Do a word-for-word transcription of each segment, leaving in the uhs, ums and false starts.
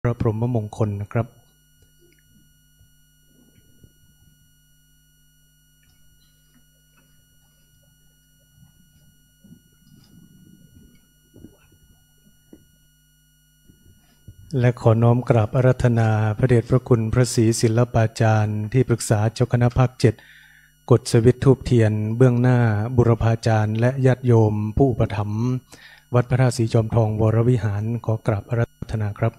พระพรหมมงคลนะครับและขอน้อมกราบอาราธนาพระเดชพระคุณพระศรีศิลปาจารย์ที่ปรึกษาเจ้าคณะภาคเจ็ดกฎสวิตธูปเทียนเบื้องหน้าบุรพาจารย์และญาติโยมผู้อุปถัมภ์วัดพระธาตุศรีจอมทองวรวิหารขอกราบอาราธนาครับ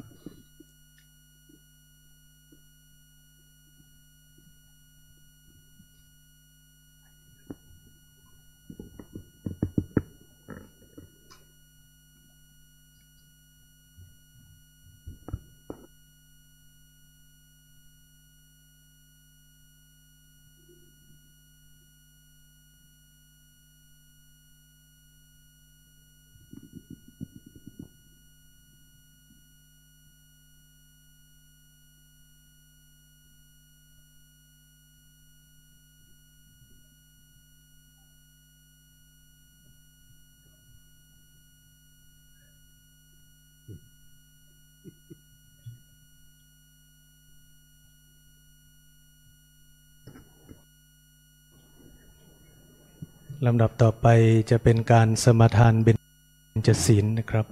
ลำดับต่อไปจะเป็นการสมาทานเบญจศีลนะครับ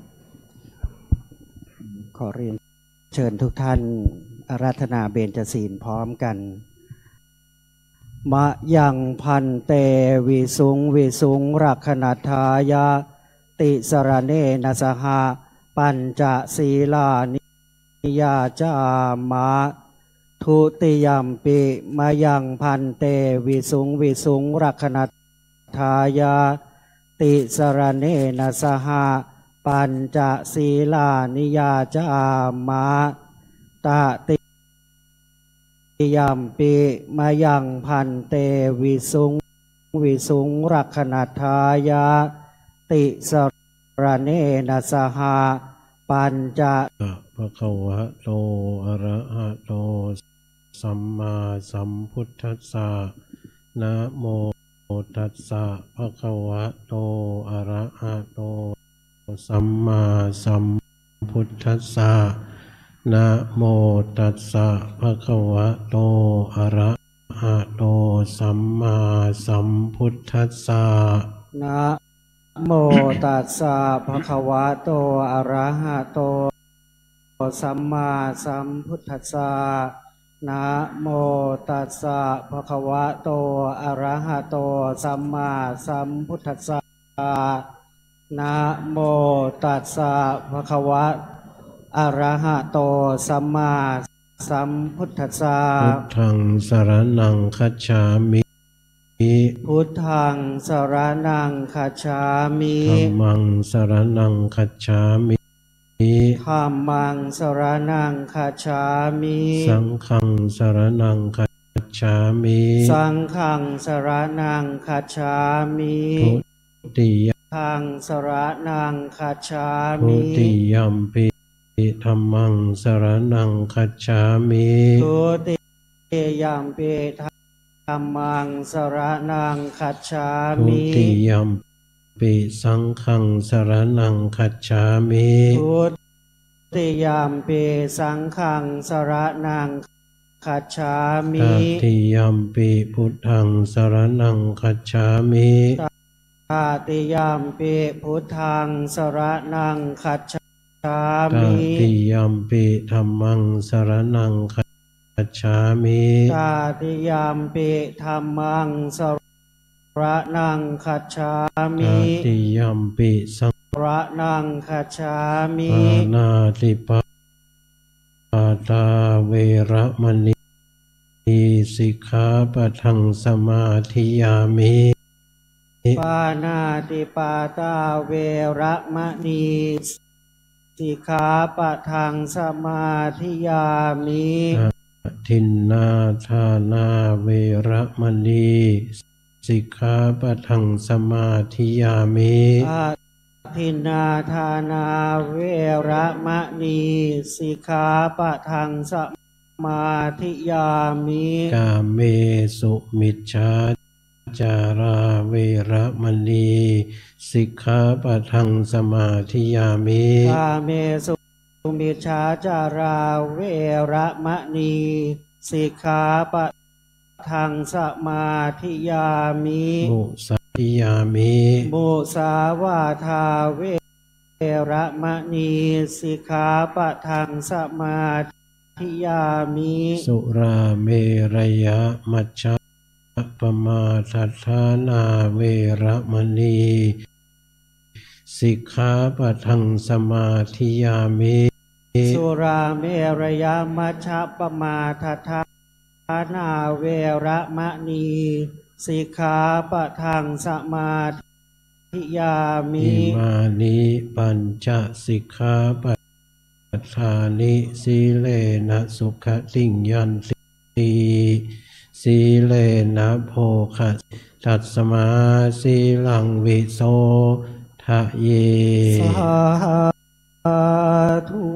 ขอเรียนเชิญทุกท่านอาราธนาเบญจศีลพร้อมกันมะยังพันเตวิสุงวิสุงรักขณทายาติสรเนนะสหะปัญจศีลานิยาจามะทุติยัมปิมะยังพันเตวิสุงวิสุงรักขณทายาติสรเนนะสหะปัญจศีลานิยาจามะตติยัมปิมะยังพันเตวิสุงวิสุงรักขณทายาติสรเนนะสหะปัญจภะคะวะโตอะระหะโตสัมมาสัมพุทธัสสะนะโมตัสสะภะคะวะโตอะระหะโตสัมมาสัมพุทธัสสะนะโมตัสสะภะคะวะโตอะระหะโตสัมมาสัมพุทธัสสะนะโมตัสสะภะคะวะโตอะระหะโตสัมมาสัมพุทธัสสะนะโมตัสสะภะคะวะโตอะระหะโตสัมมาสัมพุทธัสสะนะโมตัสสะภะคะวะอะระหะโตสัมมาสัมพุทธัสสะพุทธังสรณังคัจฉามิพุทธังสรณังคัจฉามิธัมมังสรณังคัจฉามิธัมมังสรณังคัจฉามิสังฆังสรณังคัจฉามิสังฆังสรณังคัจฉามิทุติยังสรณังคัจฉามิทุติยัมปิธัมมังสรณังคัจฉามิทุติยัมปิธัมมังสรณังคัจฉามิทุติยัมปิสังฆังสรณังคัจฉามิทุติยัมปิสังฆังสรณังคัจฉามิตติยัมปิพุทธังสรณังคัจฉามิตติยัมปิพุทธังสรณังคัจฉามิตติยัมปิธัมมังสรณังคัจฉามิตติยัมปิธัมมังสรณังคัจฉามิตติยัมปิสังสรณังคัจฉามิปานาติปาตาเวระมณีสิกขาปะทังสมาธิยามิปานาติปาตาเวระมณีสิกขาปะทังสมาธิยามิทินนาทานาเวระมณีสิกขาปะทังสมาธิยามิทินนาทานาเวระมณีสิกขาปะทังสมาธิยามิกาเมสุมิจฉาจาราเวระมณีสิกขาปะทังสมาธิยามิกาเมสุมิจฉาจาราเวระมะนีสิกขาปะทังสมาธิยามิมุสาธิยามิมุสาวาทาเวระมะนีสิกขาปะทังสมาธิยามิสุราเมรยะมัชฌะปมาทัฏฐานาเวระมณีสิกขาปะทังสมาธิยามิสุราเมรยะมัชฌะปมาทัฏฐานาเวระมณีสิกขาปะทังสมาธิยามิอิมานิปัญจสิกขาปะทานิสีเลนะสุขติยันติสีเลนะโภคะตัสมาสีลังวิโสทะเยสาธุ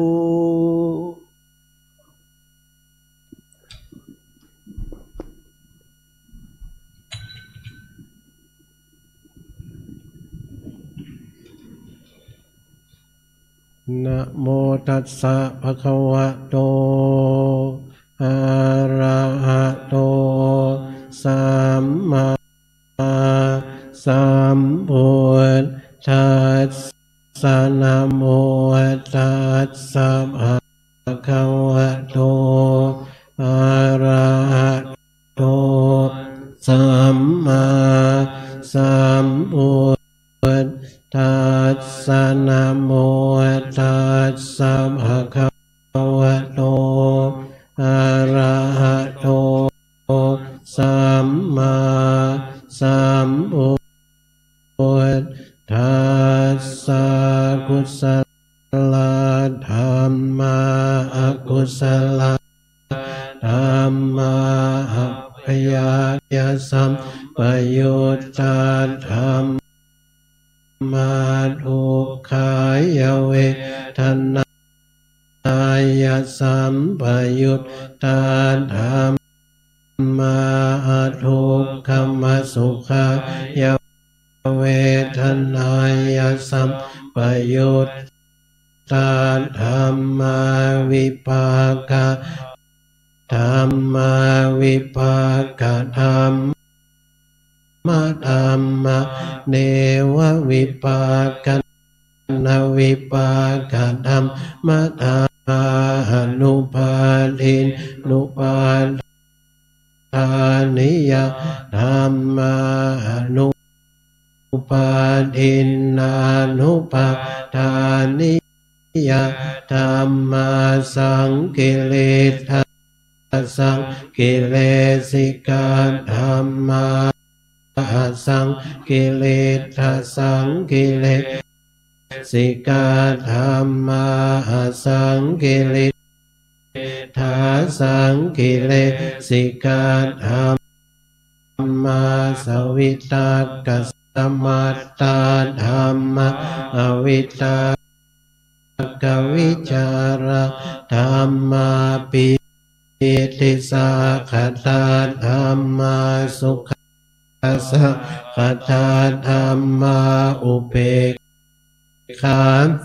นะโมตัสสะภะคะวะโตอะระหะโตสัมมาสัมพุทธัสสะนะโมตัสสะภะคะวะโตอะระหะโตสัมมาสัมพุทธัสสะนะโมตัสสะภะคะวะโตอะระหะโตสัมมาสัมพุทธัสสะกุศลธรรมาอกุศลธรรมาอัพยายสัมปยุตตาธรรมมาทุกขายเวทนายสัมปยุตตาธรรมมาทุกขมสุขายเวทนายสัมปยุตตาธรรมาวิปากธรรมาวิปากธรรมมาธรรมะเนววิปากนวิปากธรรมมาธรรมานุปาทินนุปาทานิยธรรมานุปาทินนานุปาทานิยธรรมาสังกิเลสสังกิเลสิกาธรรมาสังกิเลสสังกิเลสิกาธรรมาสังกิเลสสังกิเลสิกาธรรมาสวิตากสมัตตาธรรมอวิตากวิจารธรรมาปิติสาขตาธรรมาสุขสัพพทาธรรมาอุเบกขา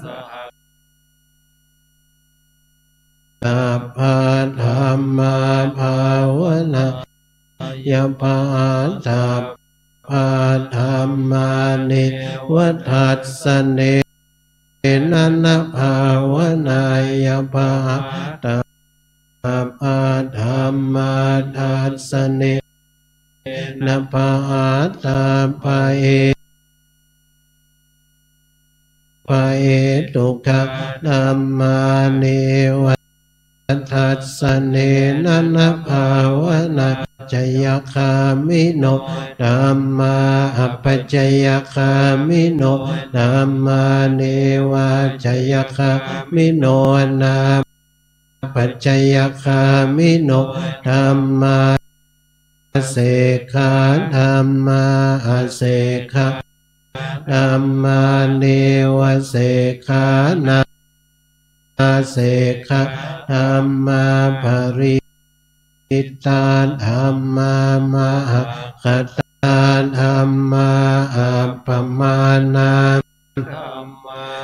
สัพพธรรมาภาวนายปาสัพพธรรมานิวัฏัสสเนนันภาวนายปาสัพพธรรมาทัสสเนนปาตาปะเอปะเอตุกะธัมมาเนวัฏัสสเนนันภาวนาจยคามิโนธัมมาอัปปจยคามิโนธัมมาเนวะจยคามิโนนาปัจจยคามิโนธัมมาเสขะธัมมาเสขะธัมมาเนวะเสขะนาเสขะธัมมาปริตาธัมมามหคตาธัมมาอัปปมานาธัมมา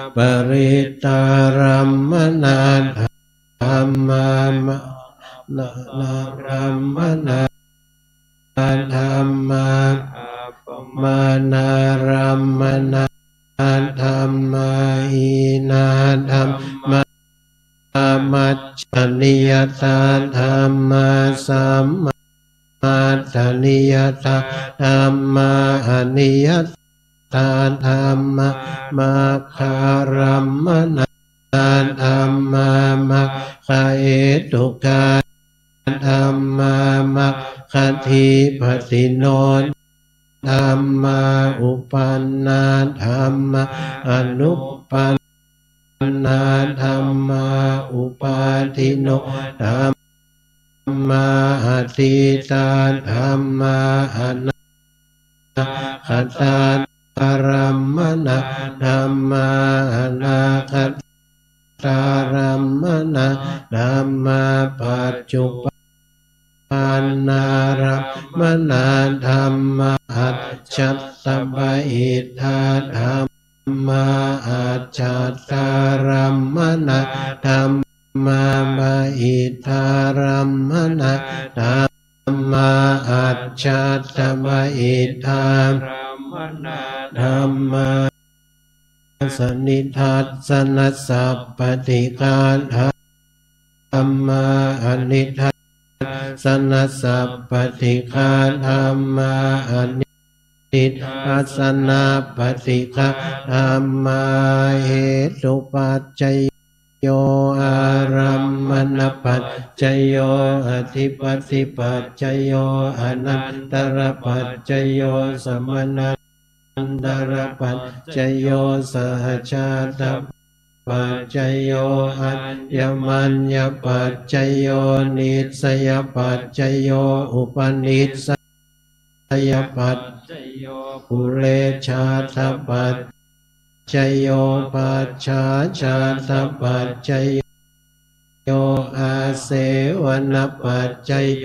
ปริตารัมมนาธรรมามะนารัมมนาธรรมามานารัมมนาธรรมาหินาธรรมามัจฉนิยตาธรรมาสัมมาทนิยตาธรรมาอนิยตาธรรมามาคารัมมนาธรรมามัคคาเอตุกาธรรมามัคคทิปติโนธรรมาอุปันนาธรรมาอนุปันนาธรรมาอุปาทิโนธรรมาอติตาธรรมาอนาคตารัมมนาธรรมาอนาคตารัมมนาธรรมาปัจจุปันนารัมมนาธรรมาอัจฉัตตปะอิทธาธรรมาอัจฉัตตารัมมนาธรรมาปะอิทธารัมมนาธรรมาอัจฉัตตปะอิทธาธรรมาสนิทัสสนัสสัพปฏิฆาธรรมาอนิทัสสนัสสัพปฏิฆาธรรมาอนิทัสสนาปฏิฆาธรรมาเหตุปัจจยโยอารัมมณปัจจโยอธิปัสสิปัจจโยอนันตรปัจจโยสมนันตรปัจจโยสหชาตปัจจโยอัญญมัญญปัจจโยนิสยปัจจโยอุปนิสยปัจจโยปุเรชาตปัจจโยปัจฉาชาตปัจจโยอาเสวนปัจจโย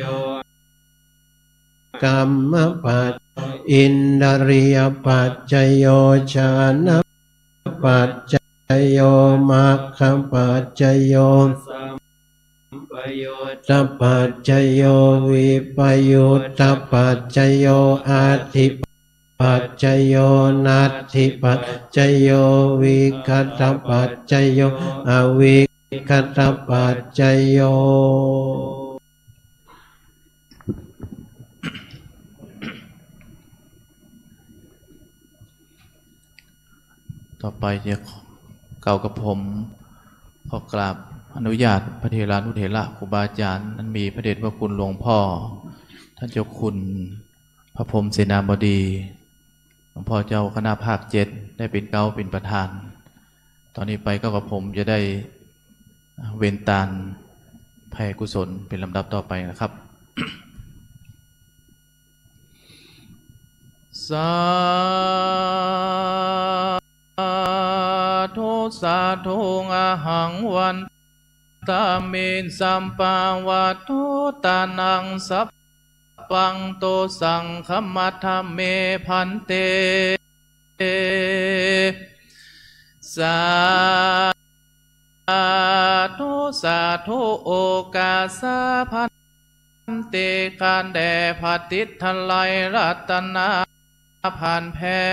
กัมมปัจอินทริยปัจจโยฌานปัจจโยมัคคปัจจโยสัมปยุตตปัจจโยวิปยุตตปัจจโยอาทิปัจจโยนัตถิปัจจโยวิคัตตปัจจโยอวิคัตตปัจจโยต่อไปจะเก่ากับผมขอกราบอนุญาตพระเถรานุเถระครูบาอาจารย์นั้นมีพระเดชพระคุณหลวงพ่อท่านเจ้าคุณพระพรหมเสนาบดีหลวงพ่อเจ้าคณะภาคเจ็ดได้เป็นเก้าเป็นประธานตอนนี้ไปก็กับผมจะได้เวนตาลแผ่กุศลเป็นลำดับต่อไปนะครับ สาธุสาธุอะหังวันตามินสัมปาวะทุตานังสัพปังโตสังฆมัทธเมพันเตสาธุสาธุโอกาสาพันเตการแด่พัติทไลรัตนาผ่านแผ่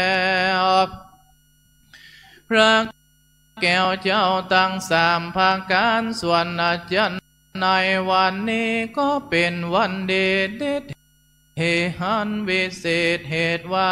พระแก้วเจ้าตั้งสามภาการส่วนอาจารย์ในวันนี้ก็เป็นวันเด็ดเด็ดเหตุวิเศษเหตุว่า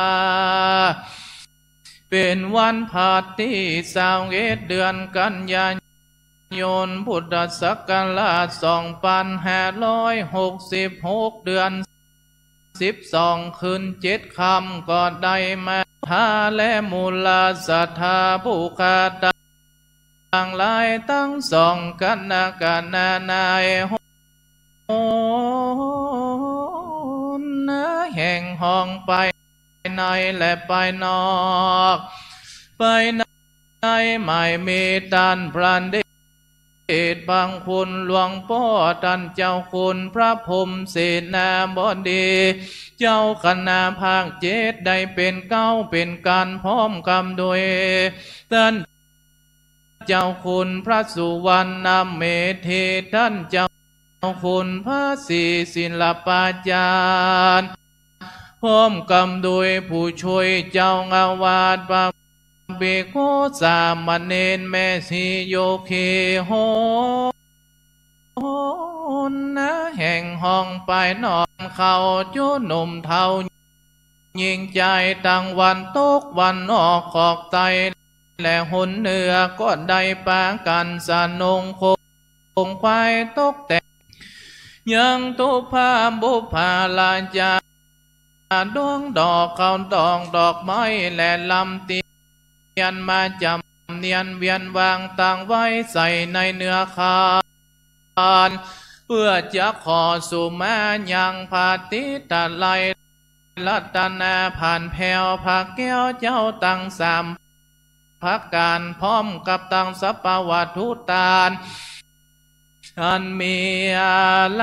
เป็นวันพาที่สาวเอ็ดเดือนกันยายนพุทธศักราชสองพันห้าร้อยหกสิบหกเดือนสิบสองคืนเจ็ดคำก็ได้มาทาและมูลศรัทธาผู้ขาดต่างหลายตั้งสองกันนากันนานายโหนแห่งห้องไปในและไปนอกไปในไม่มีตันพรันเดชบางคุณหลวงพ่อท่านเจ้าคุณพระพรหมเสนาบดีเจ้าคณะภาคเจ็ดได้เป็นเก้าเป็นการพร้อมกำโดยท่านเจ้าคุณพระสุวรรณเมธีท่านเจ้าคุณพระศรีศิลปาจารย์พร้อมกำโดยผู้ช่วยเจ้าอาวาสพระเบกโคสามเณรแม่ชีโยคีโหนะแห่งห้องไปนอนเขาจุหนุ่มเทายิงใจตั้งวันตกวันออกขอกไตและหนเหนือก็ได้ปากันสนงคงควายตกแต่ยังตุภาบุภาลาจาดวงดอกเขาดองดอกไม้และลำเตียนมาจำเนียนเวียนวางตั้งไว้ใส่ในเนื้อคานเพื่อจะขอสู่มายังพาติตะไลรัตนาผ่านแผ่วผักแก้วเจ้าตั้งสามพักการพร้อมกับตั้งสัปวัตถุตานอันมีอะไร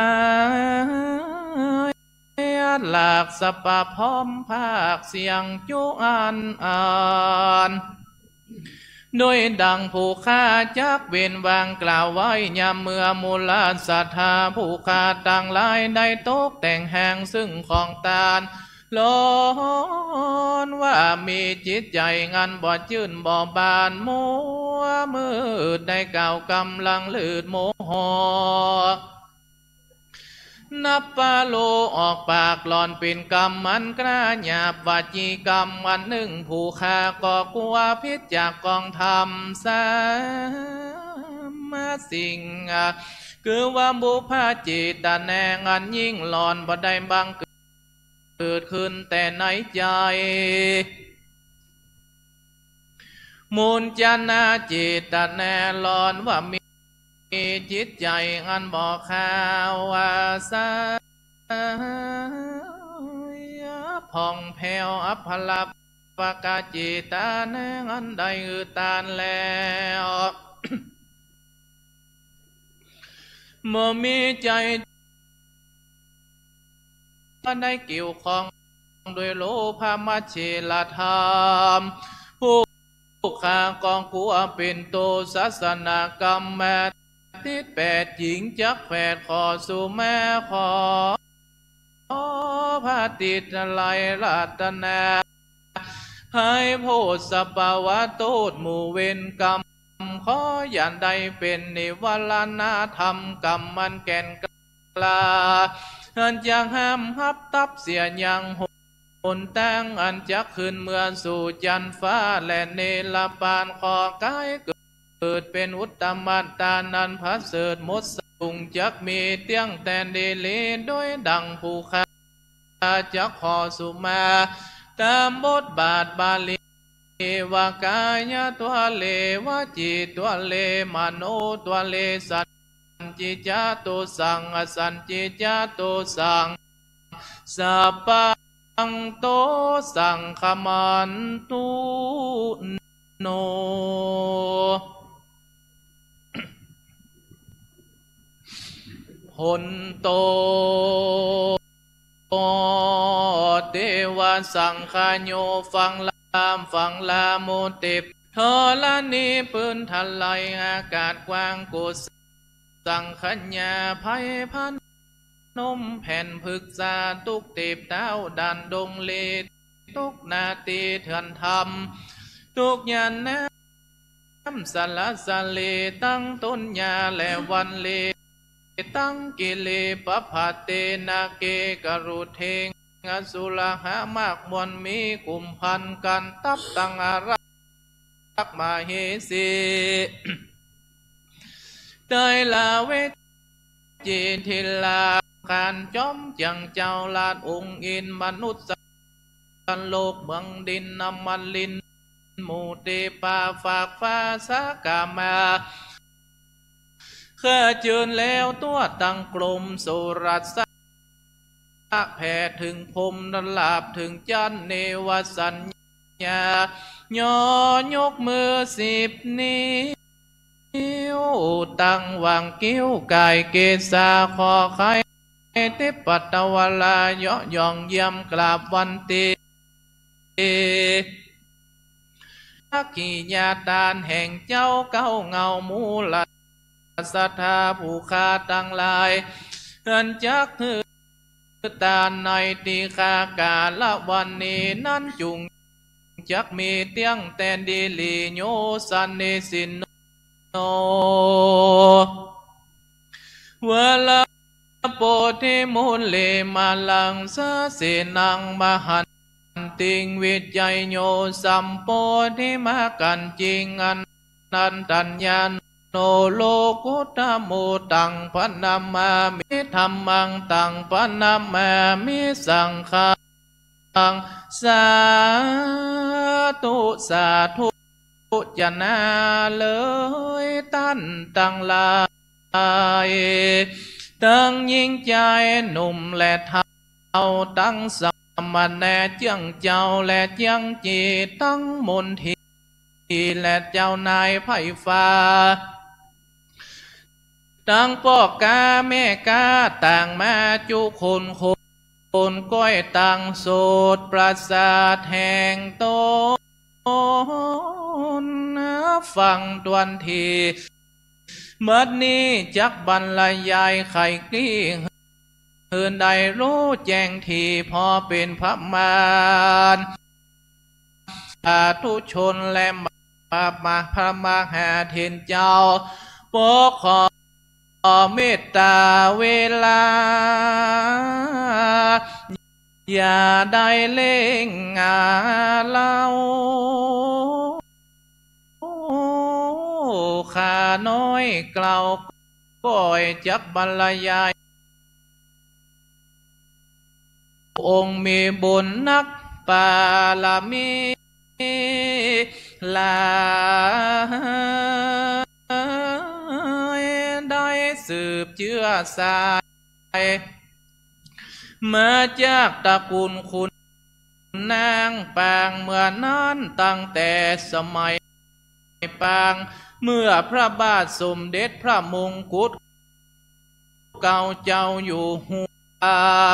หลากสปะพร้อมภาคเสียงจุอันอ่านโดยดังผู้ข้าจักเว้นวางกล่าวไว้ยามเมื่อมูลศรัทธาผู้ข้าต่างหลายได้ตกแต่งแห่งซึ่งของตาลล้นว่ามีจิตใจงันบ่จื่นบ่บานมัวมืดได้เก่ากำลังลืดโมโหนับปาโลออกปากหลอนเป็นกรรมมันกล้าหยาบวาจีกรรมวันหนึ่งผู้ฆ่าก็กลัวพิษจากกองธรรมสามาสิ่งคือว่าบุพาจิตแนงอันยิ่งหลอนบ่ได้บังเกิดขึ้นแต่ในใจมูลจนาจิตแนหลอนว่ามีจิตใจอันบอกข่าวว่าสาผ่องแผ้วอัพลับปากาจิตาแนงอันใดอือตานแล้วบ่มีใจได้เกี่ยวข้องโดยโลภะมัชฌิลธรรมผู้ข้ากองกัวเป็นโตศาสนากรรมแม่ติดแปดหญิงจักแปดขอสู่แม่ขอพระติดไลรัตนาให้โพสปาวะโตดหมู่เวรกรรมขออย่าได้เป็นนิวรณธรรมกรรมมันแก่นกลาอันจังห้ามฮับตับเสียยังหนตั้งอันจักขึ้นเมื่อสู่จันฟ้าและเนลปานขอกายเกิดเป็นอุตตมัตตานันพระเสดมดสุงจักมีเตียงแตนเดลีโดยดังผู้ข้าจักขอสุมาตามบทบาทบาลีวากายะตัวเลวจิตตัวเลมโนตัวเลสัจจิจาตุสังอสัญจิจาตุสังสัพพังโตสังขมันตุโนผลโตเทวสังขโยฟังลามฟังลาโมติปทอลานีปืนทลายอากาศกว้างกุศสังขัญญาภัยพันนมแผ่นผึกษาตุกเต็บเต้าดันดงเลตุกนาตีเถื่อนธรรมทุกยันน้ำสละสะเลตั้งต้นยาและวันเลตั้งกิเลปะพัตเตนาเกกรุเทงอสุลหามากมวลมีกลุ่มพันกันตับตังอารักมาเฮสีเตยลาเวจิทิลาการจอมจังเจ้าลาดองค์อินมนุษย์สันโลกเมืองดินน้ำมันลินหมู่เตปาฝากฟ้าสากามาข้าเจิญแล้วตัวตั้งกลมสุรัสสะแผ่ถึงพรมนลาบถึงจันเนวสัญญายอยกมือสิบนิ้วตั้งวางกิ้วกายเกศาขอไข่เทปัตตวลายะยองเยี่ยมกราบวันตีกิญาตานแห่งเจ้าเก้าเงามูลศรัทธาผู้ขาตั้งหลายอันจักถือตาในตีคากาละวันนี้นั้นจุงจักมีเตียงแตนดีลีโยสันนิสินโนเวลาโปธิมุลเลมาลังสะเสนังมหันติงวิจัยโยสัมโปธิมากันจิงอันนันตัญญาโนโลกุตโมตังพนามามิธรรมังตังพนามามิสังฆังสาธุสาธุจนาเลยตั้นตั้งลายตั้งยิ่งใจหนุ่มและเท่าตั้งสมณแน่เจียงเจ้าและเจียงจีตั้งมนทีและเจ้านายไผ่ฟ้าตั้งปอกกาแม่กาต่างมาจุคนคนก้อยต่างโสดปราสาทแห่งโตนฟังตวนทีเมื่อนี้จักบรรยายไข่กี้เฮือนใดรู้แจ้งทีพอเป็นพระมารสาธุชนและมามาพระมหาเทนเจ้าปกขอเมตตาเวลาอย่าได้เล่งงาเล่าข้าน้อยกล่าวก้อยจักบรรยายองค์มีบุญนักปาลามีลาได้สืบเชื้อสายมาจากตระกูลคุณนางปางเมื่อนั้นตั้งแต่สมัยปางเมื่อพระบาทสมเด็จพระมงกุฎเก่าเจ้าอยู่หัว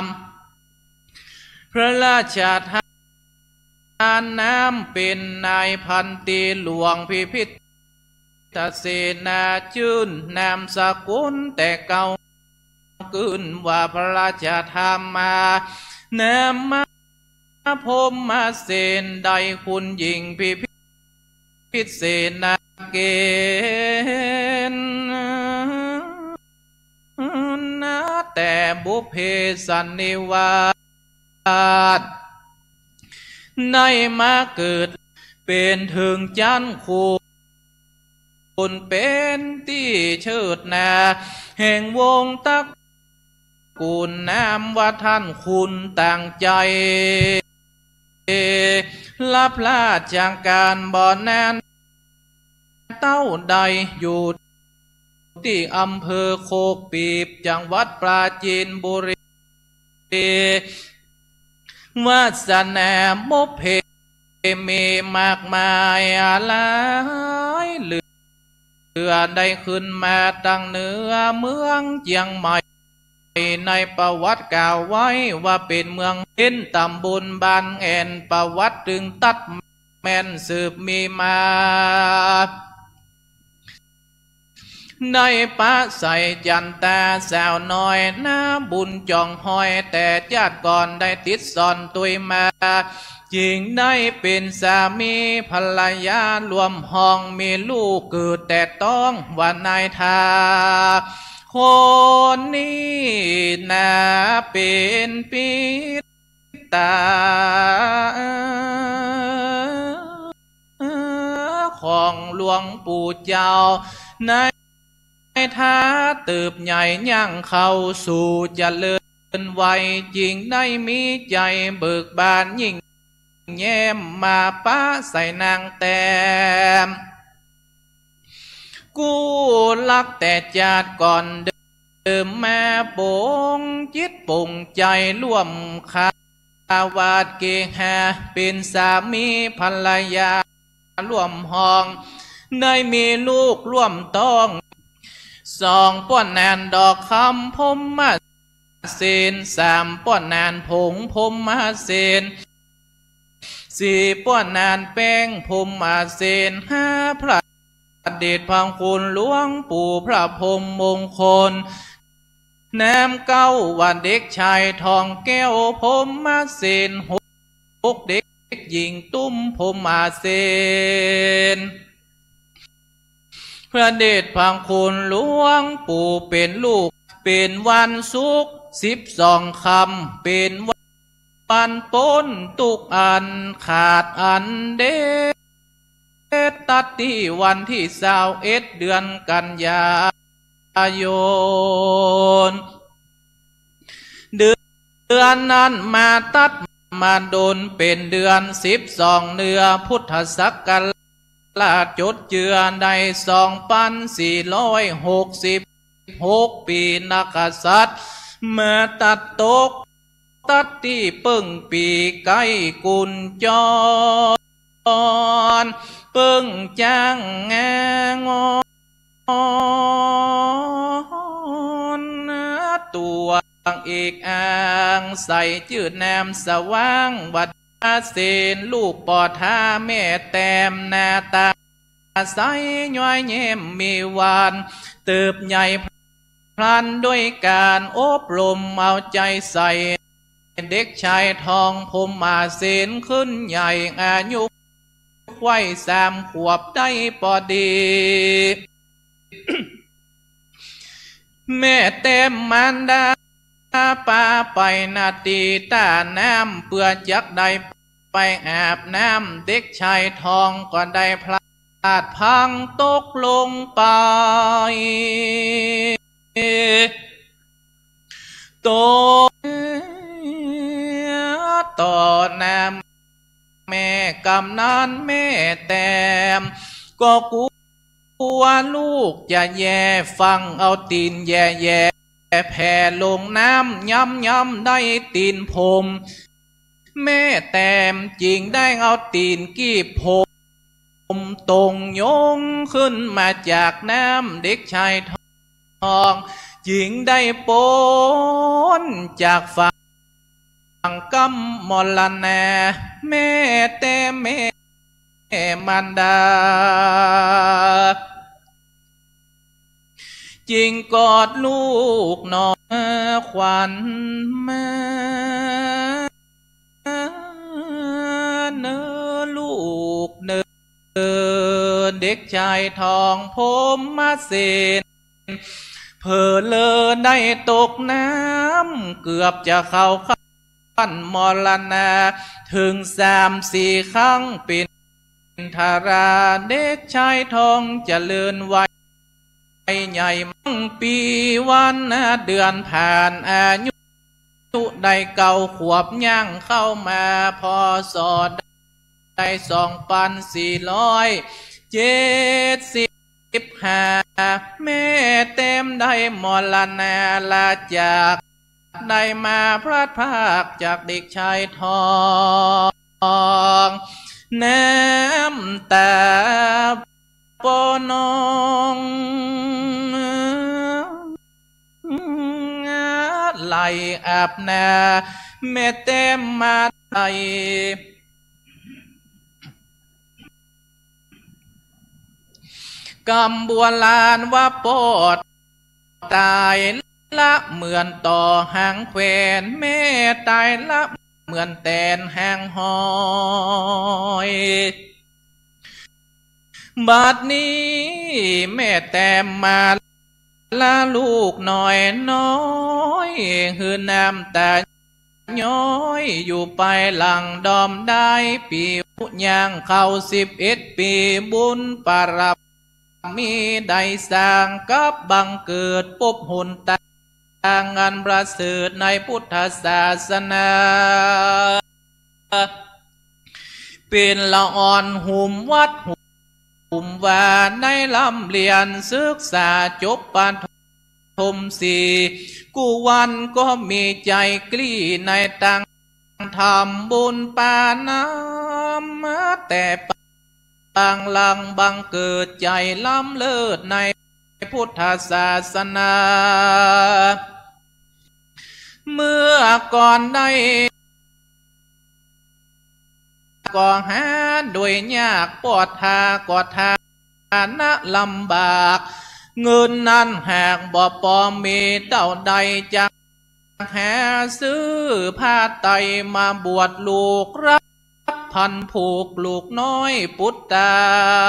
พระราชทานน้ำเป็นนายพันตีหลวงพิพิธเสนาชื่นนามสกุลแต่เก่ากืนว่าพระราชทานมานามมาพมมาเสนใดคุณหญิงพิพิธเสนาเกณฑ์นะแต่บุพเพสันนิวาสในมาเกิดเป็นถึงจันคูณเป็นที่เชิดนาแห่งวงตระกูลนามว่าท่านคุณต่างใจลับลาจากการบ่อนนานเต้าใดอยู่ที่อำเภอโคกปีบจังหวัดปราจีนบุรีวาสนาโมเพมีมากมายอะไรเหลือได้ขึ้นมาตั้งเหนือเมืองเชียงใหม่ในประวัติกล่าวไว้ว่าเป็นเมืองเห็นตำบลบานแอนประวัติถึงตัดแม่นสืบมีมาในป่าใส่จันตาสาวน้อยหน้าบุญจองหอยแต่ญาติก่อนได้ติดซ่อนตุยมาจึงได้เป็นสามีภรรยารวมห้องมีลูกเกิดแต่ต้องว่านายทาคนนี้น่าเป็นปิตาของหลวงปู่เจ้าในท้าเติบใหญ่ย่างเข้าสู่เจริญวัยจริงได้มีใจเบิกบานยิ่งแย้มมาป้าใส่นางแต้มกูรักแต่จาดก่อนเดิมแม่โป่งจิตปุ่งใจร่วมคาวาดเกหาเป็นสามีภรรยาร่วมห้องได้มีลูกร่วมต้องสองป้อนนานดอกคำพมมาเสนสามป้อนนานผงพมมาเสนสี่ป้อนนานแป้งพรมอาเซนห้าพระเดชพังคุณหลวงปู่พระพรหมมงคลแนมเก้าวันเด็กชายทองแก้วพรมมาเซนหกเด็กหญิงตุ้มพรมมาเซนพระเดชพังคุณหลวงปู่เป็นลูกเป็นวันศุกร์สิบสองคำเป็นวันต้นตุกอันขาดอันเดตัดที่วันที่สาวเอ็ดเดือนกันยายนเดือนนั้นมาตัดมาโดนเป็นเดือนสิบสองเนื้อพุทธศักราชจดเจือในสองพันสี่ร้อยหกสิบหกปีนักษัตริย์เมื่อตัดตกตัดที่ปึ้งปีไก่กุญจรปึ้งจางแงงอนตัวเอกอ่างใส่จืดแนมสว่างวัดเซนลูกปอดท่าแม่แต้มหน้าตาใสย้อยเยี่ยมมีวานเติบใหญ่พลันด้วยการอบรมเอาใจใส่เด็กชายทองพรมมาเซนขึ้นใหญ่อายุไว้สามขวบได้พอดี แม่เต็มมันดาป้าไปนาตีตาน้ำเพื่อจักได้ไปอาบน้ำเด็กชายทองก็ได้พลาดพังตกลงไปตกต่อน้ำแม่กำนันแม่แต้มก็กลัวลูกจะแย่ฟังเอาตีนแย่แย่แผ่ลงน้ำย้ำย้ำได้ตีนผมแม่แต้มจริงได้เอาตีนกีบผมตรงโยงขึ้นมาจากน้ำเด็กชายทองจริงได้โปนจากฝั่งกำมลแนแม่แต้มแม่มันดาจริงกอดลูกนอนขวัญแม่เนื้อลูกเนื้อเด็กชายทองผมมาเซนเพอเลอได้ตกน้ำเกือบจะเข้าขั้นมรณะถึงสามสี่ครั้งเป็นทาราเด็กชายทองเจริญวัยใหญ่มั่งปีวันเดือนผ่านอายุได้เก่าขวบย่างเข้ามาพอสอดได้สองพันสี่ร้อยเจ็ดสิบห้าแม่เต็มได้มรณาลาจากได้มาพระภาคจากเด็กชายทองน้ำตาปนองไหลอาบนาแม่เต็มมาไตกำบัวลานว่าปอดตายละเหมือนต่อหางแขวนแม่ตายละเหมือนแตนหางหอยบัดนี้แม่แต้มมาละลูกหน่อยน้อยหือน้ำตาย้อยอยู่ไปหลังดอมได้ปีย่างเข้าสิบเอ็ดปีบุญปารับมีได้สร้างกับบังเกิดพบหุนตางงานประเสริฐในพุทธศาสนาเป็นละอ่อนหุ่มวัดหุ่มว่าในลำเรียนศึกษาจบปฐมสี่กูวันก็มีใจกลี้ในตังทำบุญปาน้ำแต่บางลังบังเกิดใจล้ำเลิศในพุทธศาสนาเมื่อก่อนได้ก็หาโดยยากปอดทาก็ทานะลำบากเงินนั้นหากบ่พอมีเต่าใดจะหาซื้อผ้าไตมาบวชลูกรักพันผูกลูกน้อยปุตตา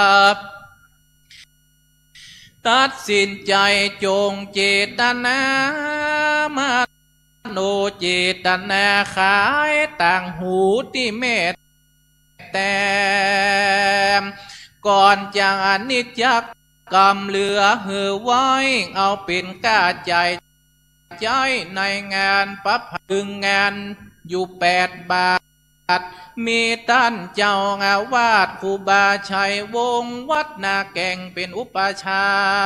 ตัดสินใจจงเจตนามาโนเจตนาขายต่างหูที่เมตแต่ก่อนจะอนิจจกรรมเหลือเหือไว้เอาเป็นก้าใจใจในงานปับพึงงานอยู่แปดบาทมีท่านเจ้าอาวาสครูบาชัยวงศ์วัดนาแก่งเป็นอุปชา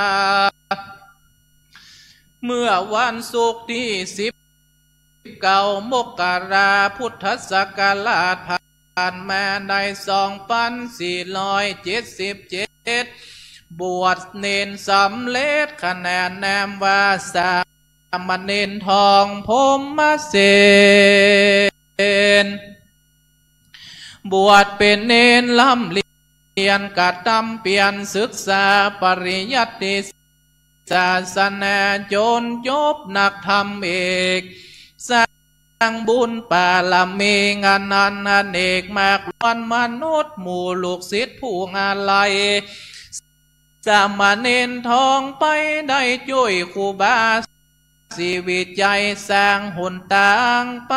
เมื่อวันศุกร์ที่สิบเก้ามกราพุทธศักราชผ่านมาในสองพันสี่ร้อยเจ็ดสิบเจ็ดบวชเนนสำเร็จคะแนนนามว่าสามเณรทองพรหมเสนบวชเป็นเนนล่ำเรียนกะตำเปลี่ยนศึกษาปริยัติศาสนาจนจบนักธรรมเอกสร้างบุญปาลมีงานนันอเนกมากล้วนมนุษย์หมู่ลูกศิษย์ผู้งานไลสามเณรทองไปได้ช่วยครูบาชีวิตใจสร้างหนทางไป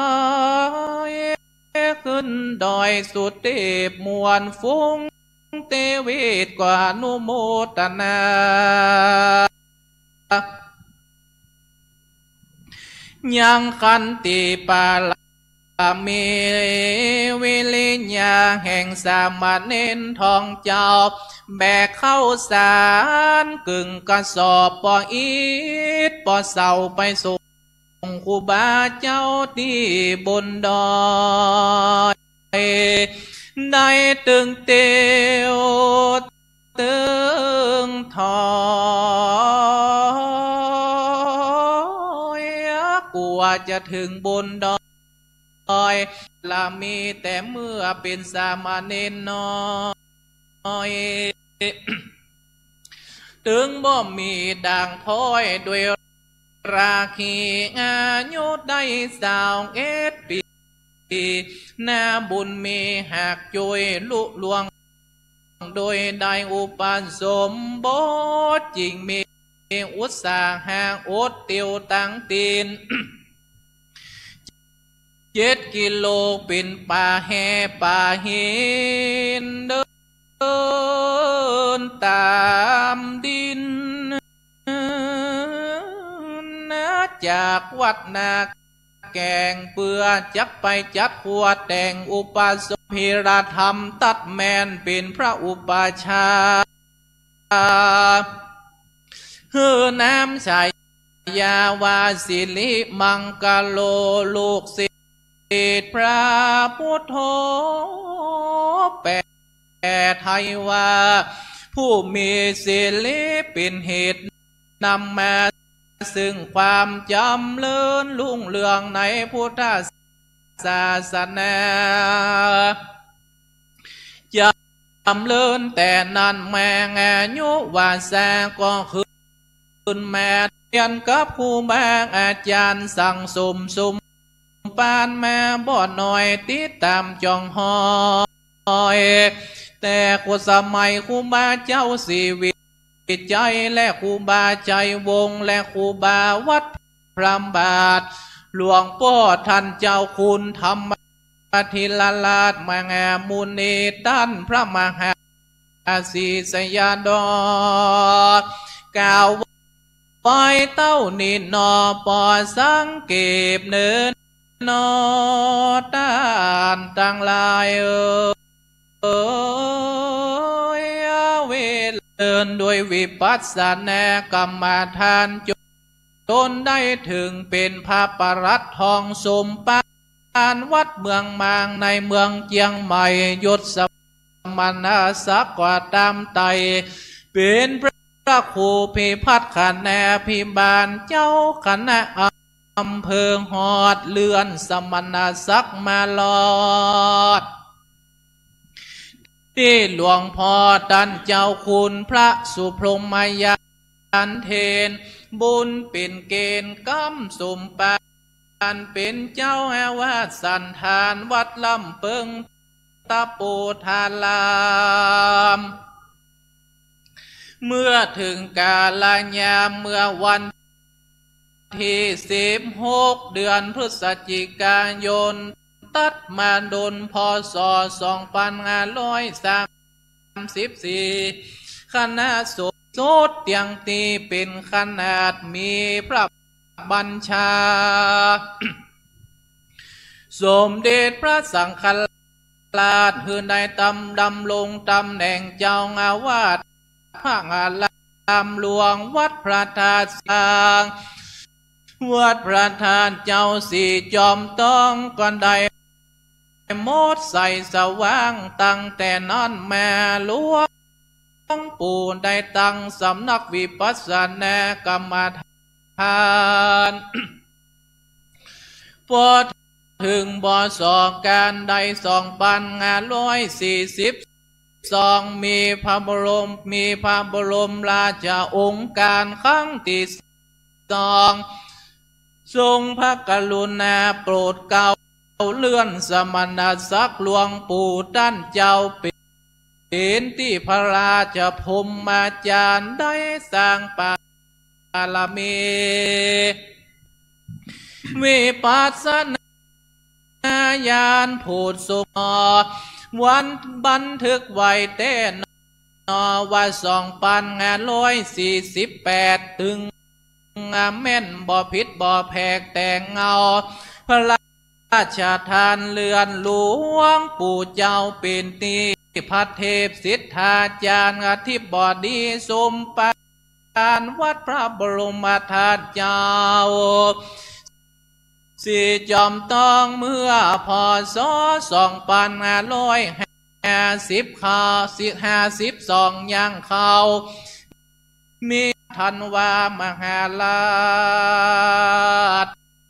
ขึ้นดอยสุเทพมวลฟุ้งเตวิตกว่านุโมทนายังขันติปาลามีวิลิญญาแห่งสามเณรทองเจ้าแบกเข้าสารกึ่งกระสอบปออีดปอเสาไปส่งครูบาเจ้าที่บนดอยได้ตึงเตียวตึงทอยกลัวจะถึงบนดอยลามีแต่เมื่อเป็นสามเณรน้อยถึงบ่มีด่างพ้อยด้วยราคีอายุได้สาวเอ็ดปีหน้าบุญมีหากช่วยลุลวงโดยได้อุปสมบทจริงมีอุตสาหะอดเตียวตั้งตีนเจ็ดกิโลเป็นป่าแห่ป่าหินเดินตามดินจากวัดนาแกงเปื่อจักไปจัดขัวแต่งอุปสมพิรธรรมตัดแมนเป็นพระอุปชาเฮือน้ำชายยาวาสิลิมังกะโลลูกศิษย์พระพุทโธแปลไทยว่าผู้มีศิลิเป็นเหตุนำมาซึ่งความจำเลินลุ่งเรืองในพุทธศาสนาจำเลินแต่นั้นแม่งายุวาสาก็คือแม่เรียนกับครูบาอาจารย์สั่งสมสมปานแม่บ่หน่อยติดตามจองหอยแต่ครูสมัยครูบาเจ้าชีวิตใจและครูบาใจวงและครูบาวัดพรามบาทหลวงพ่อท่านเจ้าคุณธรรมทิลลาดมางามุนีตันพระมหาศีสยาดอกกล่าวไว้เต้านินนอปอสังเก็บเนินนอต้านต่างลายเออเวเดินโดยวิปัสสนากรรมฐานจนได้ถึงเป็นพระปรัตทองสมปานวัดเมืองมางในเมืองเจียงใหม่ยศสมณศักดิ์กว่าตามไตเป็นพระครูพิพัฒน์คณะพิบาลเจ้าคณะอำเภอหอดเลื่อนสมณศักดิ์มาลอดที่หลวงพ่อดันเจ้าคุณพระสุพรหมยานเทนบุญเป็นเกณฑ์กำสมปานเป็นเจ้าแอวาสันทานวัดลำเปิงตะปูทาลามเมื่อถึงกาลยามเมื่อวันที่สิบหกเดือนพฤศจิกายนตัดมาดนพศสองพันห้าร้อยสามสิบสี่คณะสงฆ์โสดเตียงตีเป็นขนาดมีพระบัญชา สมเด็จพระสังฆราชหือได้ตำดำลงตำแหน่งเจ้าอาวาสพระอารามหลวงวัดพระธาตุสร้างวัดพระธาตุเจ้าสี่จอมต้องก่อนใดโมดใส่สว่างตั้งแต่นั้นแม่หลวงปู่ได้ตั้งสำนักวิปัสสนากรรมฐานพอถึงบศการใดสองพันห้าร้อยสี่สิบสองมีพระบรมมีพระบรมราชองค์การครั้งที่สองทรงพระกรุณาโปรดเกล้าเลื่อนสมณศักดิ์หลวงปู่ท่านเจ้าเป็นที่พระราชพรหมจารย์ได้สร้างบารมีวิปัสสนาญาณโพธิสมวันบันทึกไว้แต่นว่าสองพันห้าร้อยสี่สิบแปดถึงแม่นบ่ผิดบ่แพกแต่งเงาพระราชทานเรือนหลวงปู่เจ้าเป็นตีพระเทพสิทธาจารย์อธิบดีสมปานวัดพระบรมธาตุเจ้าสี่จอมต้องเมื่อพศสองพันห้าร้อยห้าสิบข้าวสิห้าสิบสองย่างเข้ามีธันวามหาราช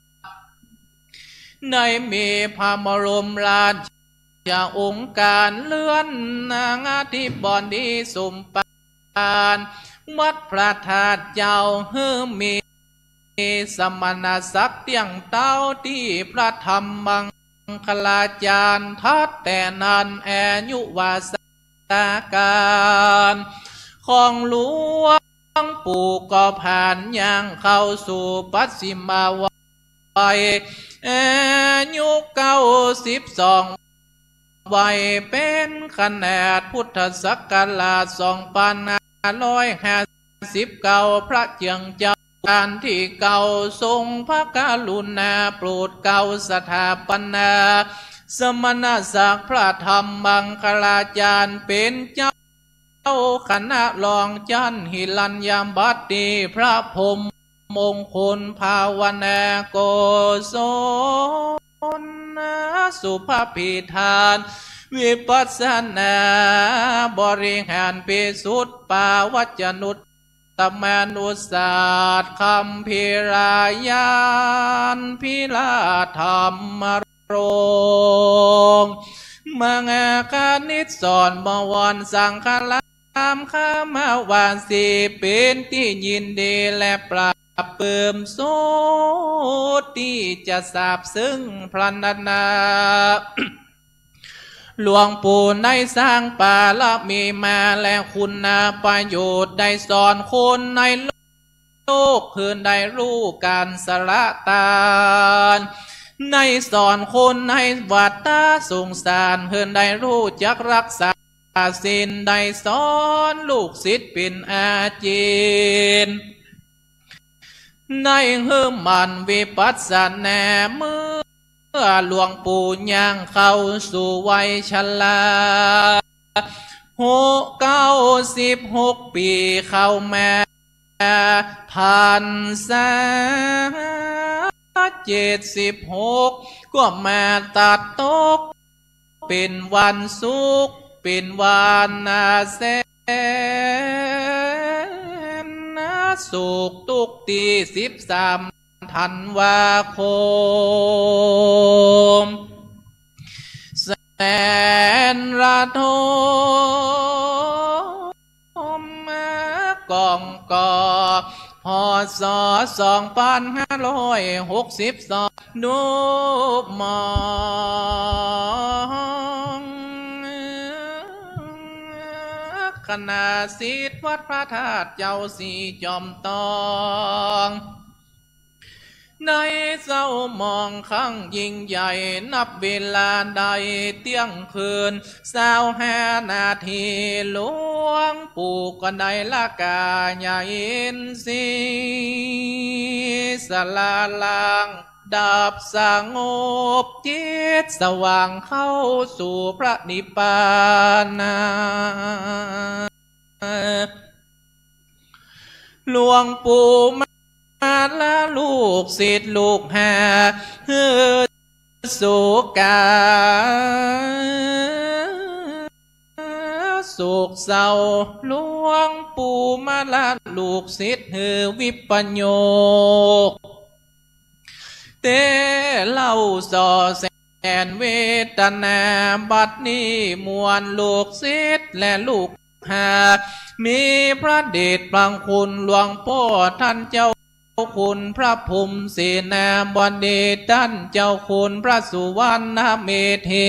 ในมีพระบรมราชองค์การเลื่อนนางอธิบดีสมปานวัดพระธาตุเจ้าเฮือมีสมณศักดิ์เตียงเต้าที่พระธรรมมังคลาจารย์ทัดแต่นันแอยุวาสการของหลวงปู่ก็ผ่านย่างเข้าสู่ปัจฉิมวัยอายุเก้าสิบสองวัยเป็นขนาดพุทธศักราชสองพันห้าร้อยห้าสิบเก้าพระเจียงเจ้าการที่เก่าทรงพระกรุณาโปรดเก่าสถาปนาสมณศักดิ์พระธรรมมังคลาจารย์เป็นเจ้าคณะรองจันหิรัญยบัตติพระพรหมมงคลภาวนาโกศลสุภาพิธานวิปัสสนาบริหารปิสุทธิปาวัจนุตตมนุศาสตร์คำพิรายานพิลาธรรมโรงมังคานิสอนบวรสังฆลามข้ามาวาสีเป็นที่ยินดีและปราบเปิมโสที่จะสาบซึ้งพรรณนาหลวงปู่ได้สร้างปาลมีมาและคุณประโยชน์ได้สอนคนในโลกเพื่อได้รู้การสละตานในสอนคนในวัฏฏะสงสารเพื่อได้รู้จักรักษาศีลได้สอนลูกศิษย์เป็นอาจีนในเฮือมันวิปัสสนามือหลวงปู่ย่างเข้าสู่วัยชราหกเก้าสิบหกปีเข้ามาผ่านสาเจ็ดสิบหกก็มาตัดตกเป็นวันสุขเป็นวันนาแสนนาสุขตุกตีสิบสามธันวาคมแต่ระทมกองกอพศสองพันห้าร้อยหกสิบสองดูมองคณะศิษย์วัดพระธาตุเจ้าสีจอมตองในเศร้ามองข้างยิ่งใหญ่นับเวลาใดเที่ยงคืนสาวแห่นาทีหลวงปู่ก็ได้ละกาใหญ่สีสลาลางดับสงบจิตสว่างเข้าสู่พระนิพพานหลวงปู่มาละลูกศิษย์ลูกหาสุกาสุขเศร้าหลวงปู่มาละลูกศิษย์ฮือวิปัญโยเตเล่าสอแสนเวทนาบัดนี้มวลลูกศิษย์และลูกหามีพระเดชพระคุณหลวงพ่อท่านเจ้าคุณพระภูมิเสนาบดีท่านเจ้าคุณพระสุวรรณเมธี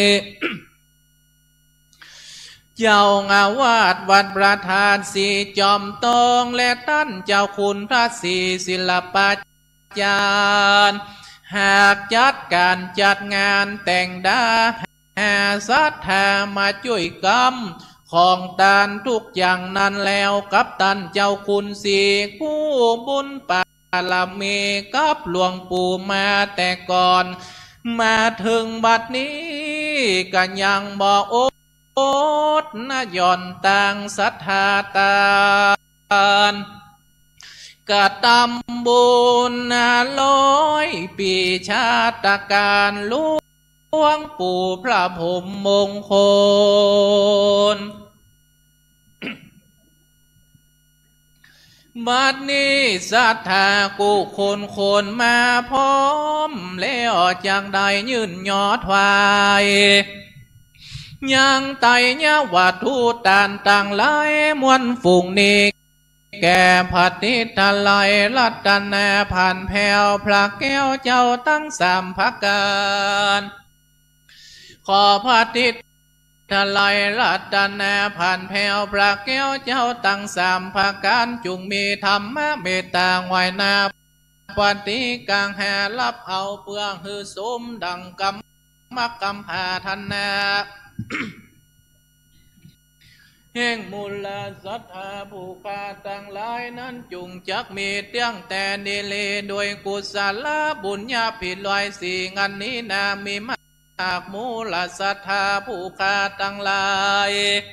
เจ้าอาวาสวัดประธานสีจอมตองและท่านเจ้าคุณพระศรีศิลปาจารย์หากจัดการจัดงานแต่งดาหาศรัทธามาช่วยกรรมของตานทุกอย่างนั้นแล้วกับท่านเจ้าคุณสีผู้บุญปาลมีกับหลวงปู่มาแต่ก่อนมาถึงบัดนี้กันยังบอกโอดนะย่อนต่างศรัทธาตานกะตำบุญนาร้อยปีชาตการหลวงปู่พระพรหมมงคลบัดนี้ศรัทธากูคนคนมาพร้อมแล้วจังได้ยืนยอถวายยังไตญาวัตถุตานต่างหลายมวลฝูงนี้แก่พัติทลายรัตนาผ่านแผ่วพระแก้วเจ้าตั้งสามพักการขอพัติทลายรัตนาผ่านแผ่วพระแก้วเจ้าตั้งสามพักการจุงมีธรรมะเมตตาไว้นาปฏิกังแห่รับเอาเพื่อหือสมดังกรรมมักกรรมพาธนาแห่งมูลศรัทธาผู้ปาตั้งหลายนั้นจุงจักมีเตี้ยงแต่เดเลโดยกุศลบุญญาผิดลอยสี่งันนี้นามีมากมูลศรัทธาผู้ปาตั้งหลาย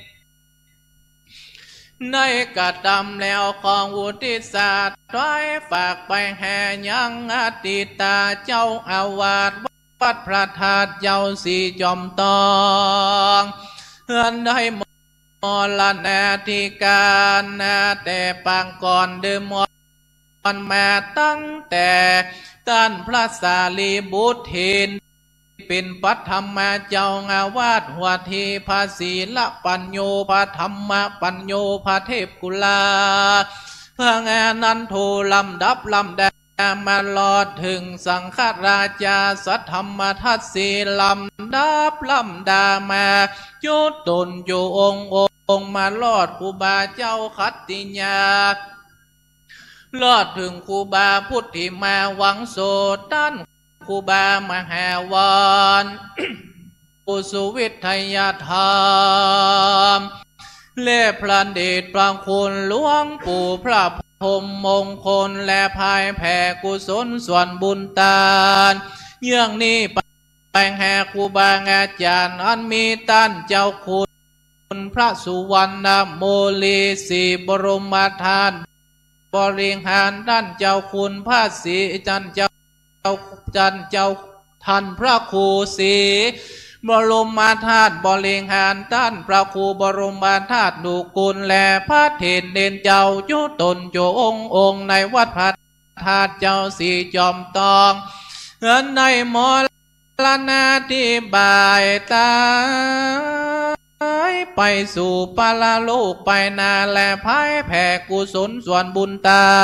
ได้กระทำแล้วของวุฒิศาสตร์ร้อยฝากไปแห่ยังอติตาเจ้าอาวาสวัดพระธาตุเจ้าสีจอมตองเฮือนได้มรณาธิการนาแต่ปางก่อนเดิมมรมาตั้งแต่ท่านพระสารีบุตรเห็นเป็นปัทธรรมเจ้าอาวาสหัวทีภาษีละปัญโยภาธรรมปัญโยภาเทพกุลาพระงานันโทลำดับลำดามาลอดถึงสังฆราชาสัทธรรมทัตสีลำดับลำดามาจุดตนอยู่องค์องค์มาลอดครูบาเจ้าคัตติญาลอดถึงครูบาพุทธิมาหวังโสตันครูบามหาวานอุสุวิทยธรรมเล่พระเดชพระคุณหลวงปู่พระพรหมมงคลและภายแผ่กุศลส่วนบุญตานเยื่องนี้ไปแห่ครูบาอาจารย์อันมีท่านเจ้าคุณพระสุวรรณโมลีสีบรมธาตุบริหารท่านเจ้าคุณพระศรีจันเจ้าจันเจ้าท่านพระครูศรีบรมธาตุบริหารท่านพระครูบรมธาตุดุกุลและพระเถรเด่นเจ้าจุตนโจองค์องค์ในวัดพระธาตุเจ้าสีจอมตองเฮือนในมรลนาที่บายตายไปสู่ปาลโลกไปนาและพายแผ่กุศลส่วนบุญตา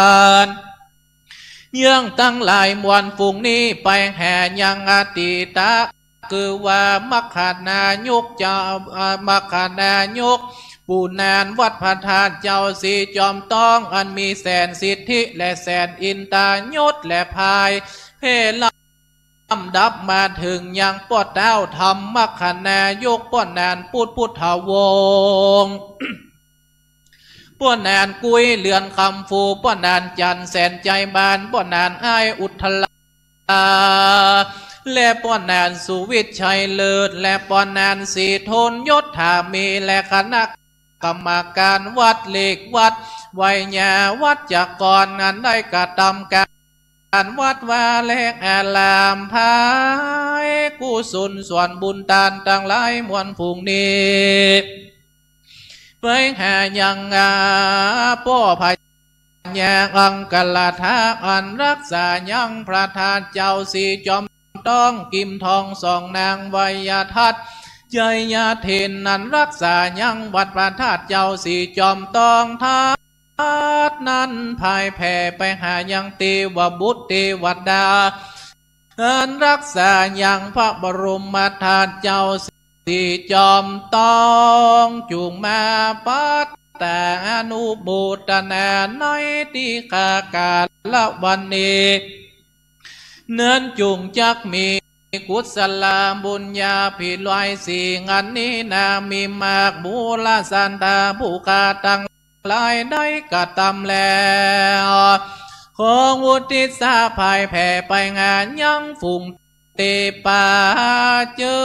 เยื่องตั้งหลายมวลฝูงนี้ไปแห่ยังอาติตะคือว่ามัคคานายกเจ้ามัคคานายกผู้นานวัดพระธาตุเจ้าสีจอมต้องอันมีแสนสิทธิและแสนอินตายศและพายเพลลำดับมาถึงยังป้อเต้าธรรมมัคคานายกป้อนานพุทธพุทธวงศ์ป้อนานกุยเลือนคำฟูป้อนานจันแสนใจบานป้อนานไออุทลาและป้อนานสุวิทย์ชัยเลิศและป้อนานสีทนยศถามีและคณะกรรมการวัดเลขวัดไวยาวัดจากก่อนงานได้กระทำการวัดวาเลกอารามพายกุศลส่วนบุญตานต่างหลายมวลฝูงนี้ไปหายังอาป้อพายาอังกลาทาอันรักษายังพระธาตุเจ้าสีจอมต้องกิมทองสองนางไวยทัตใจยาเทนนั้นรักษายังวัดพระธาตุเจ้าสีจอมต้องทาตนั้นภายแผ่ไปหายังเทวบุตรเทวดาอันรักษายังพระบรมธาตุเจ้าสีจอมต้องจุงมาปัตแต่อนุโมทนาในที่ขากาลวันนี้เนื่อนจุงจักมีกุศลบุญญาผิดลอยสี่งันนี้นามีมากมูลสันตาผู้คาตั้งหลายได้กระทำแล้วของอุทิศาภายแผ่ไปงานยังฝุ่งเตปาเจอ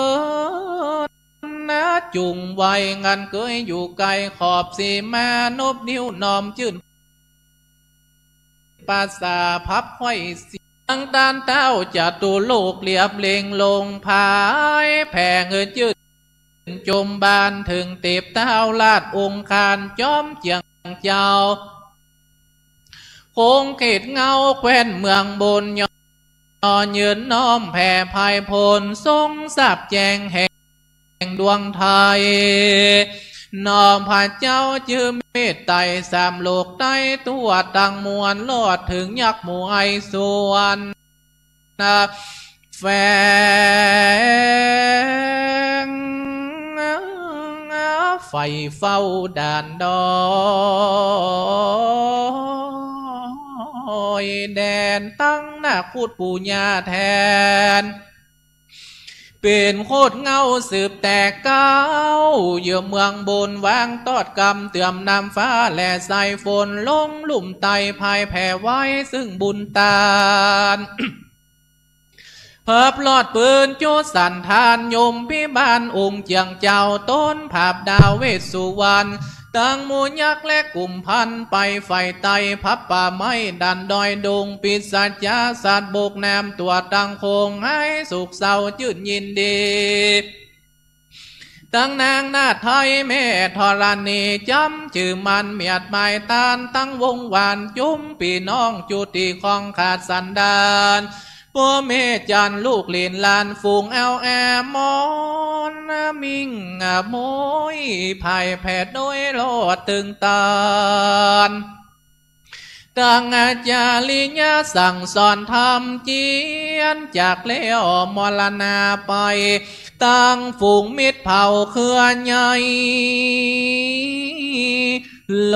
นะจุงไว้งันเกยอยู่ไกลขอบสีมานบนิ้วนอมจื่นภาษาพับห้อยสีตั้งด้านเต้าจะตูโลกเรียบเลงลงพายแผ่เงินยืดจมบานถึงเต็บเต้าลาดองค์คารจอมเจียงเจ้าโคงเขตเงาแคว้นเมืองบนยอยืนน้อมแผ่ภายพลทรงสับแจงแห่งดวงไทยน้อมพระเจ้าจื่อเมตไตรสามโลกใต้ตัวตังมวลลอดถึงยักษ์หมู่ไอส่วนแฝงไฟเฝ้าด่านดอยแดนตั้งหน้าพูดปูญาแทนเป็นโคตรเงาสืบแต่เก้าเยื่อเมืองบนวางตอดกำเตื่อมน้ำฟ้าและใส่ฝนลงลุ่มไตภายแผ่ไว้ซึ่งบุญตานเพิบลอดปืนโจสันทานยมพิบาลองค์เจียงเจ้าต้นภาพดาวเวสสุวรรณตั้งมูยักษ์และกลุ่มพันไปไฟไตพับป่าไม้ดันดอยดงปิดสัจจาสัตว์บกแนมตัวตังคงให้สุขเศร้าจื่นยินดีตั้งนางนาไทยแม่ธรณีจำชื่อมันเมียดหมายตานตั้งวงวานจุ้มปีน้องจุติของขาดสันดานพ่อแม่จันลูกเล่นลานฝูงเอาแอมอนมิงโมยภายแผดโดยโลดตึงตานตั้งอาจาริยะสั่งสอนธรรมเจียนจากเลี้ยวมรณาไปตั้งฝูงมิตรเผ่าเครือใหญ่โล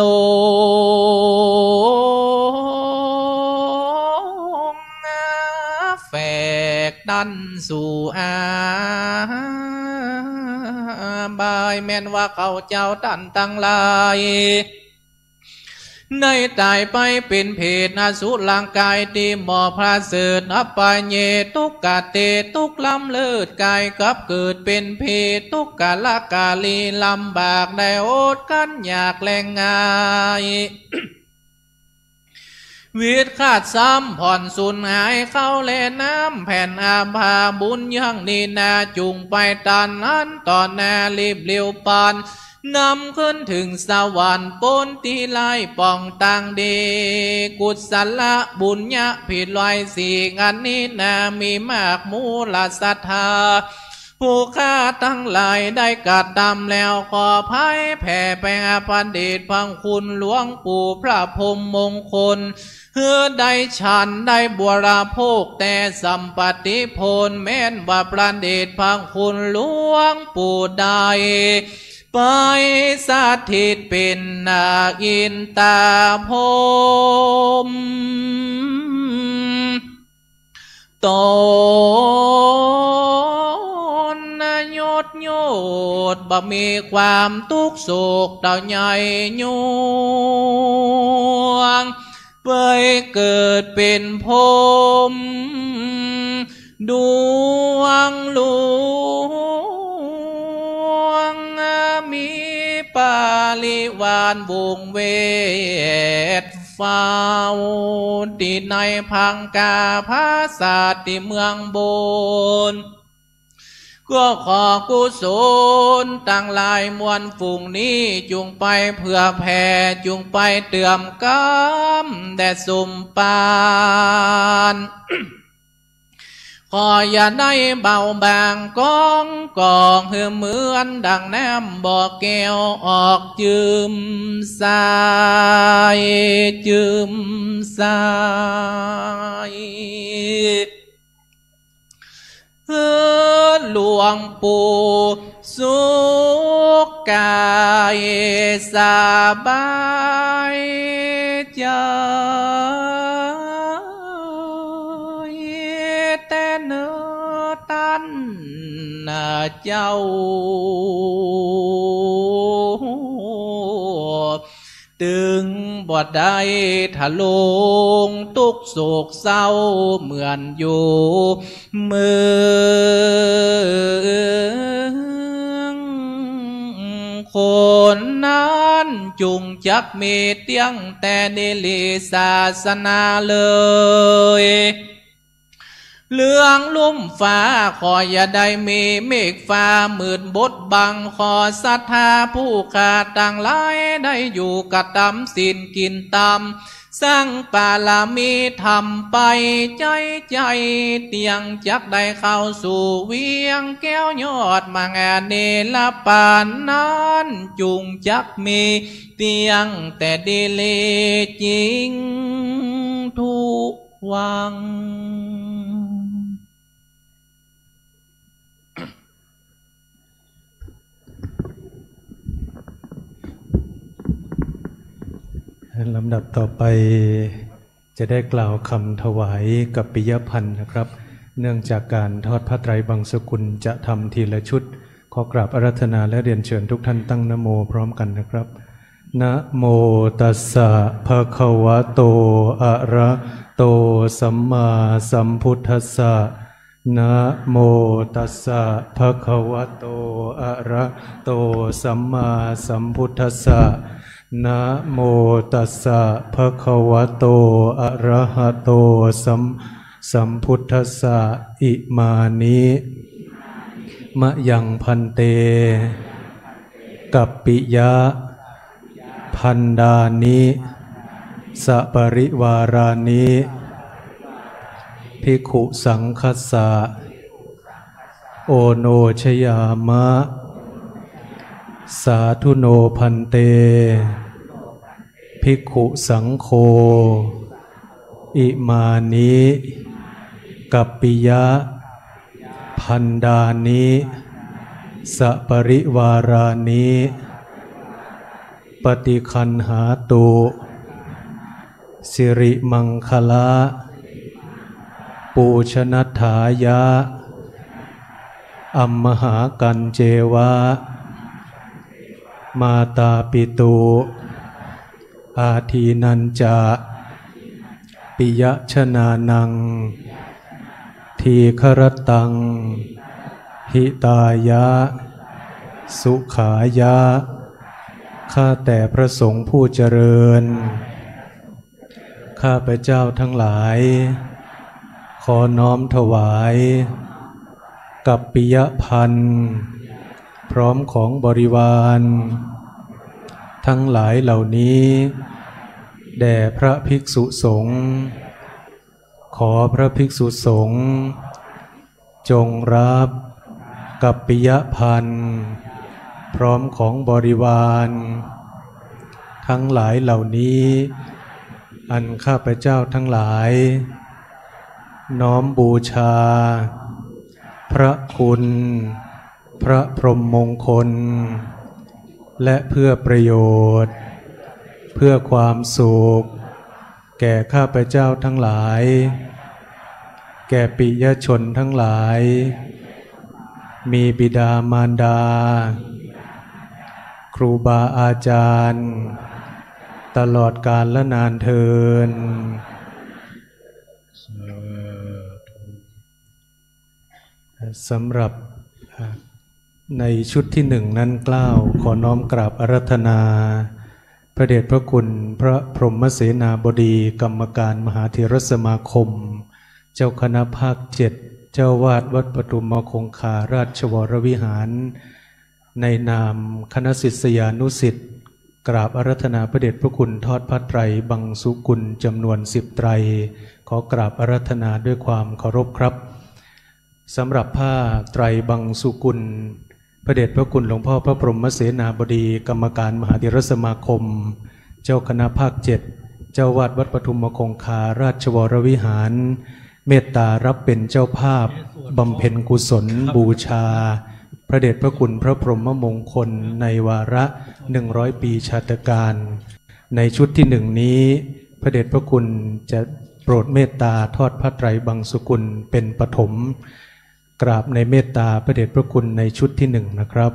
แฝกดันสู่อาบายแม่นว่าเขาเจ้าตันตั้งลายในตายไปเป็นเพศอสุร่างกายตีหมอพระเสดอัปปะเยตุกกะเตตุกลำเลิศกายกับเกิดเป็นเพศทุกกะละกาลีลำบากได้อดกันอยากแรงง่ายวิตขาดซ้ำผ่อนสูญหายเข้าแลน้ำแผ่นอาภาบุญยังนีนาจุงไปตันนั้นตอนนารีบเลี้ยวปานนำขึ้นถึงสวรรค์ปนตีไลป่องตังเดกุศลบุญญาผิดลอยสี่งันนี้นามีมากมูลศรัทธาผู้ข้าทั้งหลายได้กัดดำแล้วขอภัยแผ่ไปหาพันเดชพังคุณหลวงปู่พระพรหมมงคลเฮือได้ฉันได้บัวราโภคแต่สัมปติโพนแม้นว่าพระเดชพังคุณหลวงปู่ได้ไปสถิตเป็นนาอินตาพรหมตนยศโยดบ่มีความทุกข์โศกเต่าใหญ่ยวงเพื่อเกิดเป็นพรหมดวงหลวงมีปาลิวานวงเวทฟ้าวที่ในพังกาภาษาที่เมืองบนก็ขอกุศลตั้งหลายมวลฝูงนี้จุงไปเพื่อแผ่จุงไปเตื่อมกำแด่สุมปาน ขออย่าได้เบาบางกองกองเหือเหมือนดังน้ำบ่อแก้วออกจืมสายจืมสายเฮือหลวงปู่สุขกายสบายใจแต่เนื้อตันเจ้าตึงบ่ได้ทะลงทุกโศกเศร้าเหมือนอยู่เมืองคนนั้นจุงจักมีเตียงแต่นิลิศาสนาเลยเรื่องลุ่มฟ้าขออย่าได้มีเมฆฟ้ามืดบดบังขอศรัทธาผู้ขาดต่างหลายได้อยู่กับตำสินกินตำสร้างปาลามีทำไปใจใจเตียงจักได้เข้าสู่เวียงแก้วยอดมางานเนลปานนั้นจุงจักมีเตียงแต่ดีเลจริงทุกวังลำดับต่อไปจะได้กล่าวคำถวายกับปิยพันธ์นะครับเนื่องจากการทอดผ้าไตรบังสกุลจะทำทีละชุดขอกราบอาราธนาและเรียนเชิญทุกท่านตั้งนะโมพร้อมกันนะครับนะโมตัสสะภะคะวะโตอะระโตสัมมาสัมพุทธัสสะนะโมตัสสะภะคะวะโตอะระโตสัมมาสัมพุทธัสสะนะโมตัสสะภะคะวะโตอะระหะโตสัมสัมพุทธัสสะอิมานิมะยังพันเตกัปปิยะพันดานิสะปริวารานิภิกขุสังคัสสะโอโนชยามะสาธุโนพันเตภิกขุสังโฆอิมานิกัปปิยะพันดานิสะปริวารานิปฏิคันหาตุสิริมังคละปูชนัฏฐายะอัมมหากันเจวะมาตาปิตุอาทีนันจะปิยชนานังทีครตังหิตายะสุขายะข้าแต่พระสงฆ์ผู้เจริญข้าพเจ้าทั้งหลายขอน้อมถวายกัปปิยพันธ์พร้อมของบริวารทั้งหลายเหล่านี้แด่พระภิกษุสงฆ์ขอพระภิกษุสงฆ์จงรับกัปปิยพันธ์พร้อมของบริวารทั้งหลายเหล่านี้อันข้าพเจ้าทั้งหลายน้อมบูชาพระคุณพระพรหมมงคลและเพื่อประโยชน์เพื่อความสุขแก่ข้าพเจ้าทั้งหลายแก่ปิยชนทั้งหลายมีบิดามารดาครูบาอาจารย์ตลอดกาลและนานเทินสำหรับในชุดที่หนึ่งนั้นกล่าวขอน้อมกราบอาราธนาพระเดชพระคุณพระพรหมเสนาบดีกรรมการมหาเถรสมาคมเจ้าคณะภาคเจ็ดเจ้าวาดวัดปทุมคงคาราชวรวิหารในนามคณะศิษยานุศิษย์กราบอาราธนาพระเดชพระคุณทอดผ้าไตรบังสุกุลจำนวนสิบไตรขอกราบอาราธนาด้วยความเคารพครับสำหรับผ้าไตรบังสุกุลพระเดชพระคุณหลวงพ่อพระพรหมเสนาบดีกรรมการมหาเถรสมาคมเจ้าคณะภาคเจ็ดเจ้าวาดวัดปทุมคงคาราชวรวิหารเมตตารับเป็นเจ้าภาพบำเพ็ญกุศลบูชาพระเดชพระคุณพระพรหมมงคลในวาระหนึ่งร้อยปีชาตการในชุดที่หนึ่งนี้พระเดชพระคุณจะโปรดเมตตาทอดผ้าไตรบังสุกุลเป็นปฐมกราบในเมตตาพระเดชพระคุณในชุดที่หนึ่งนะครับ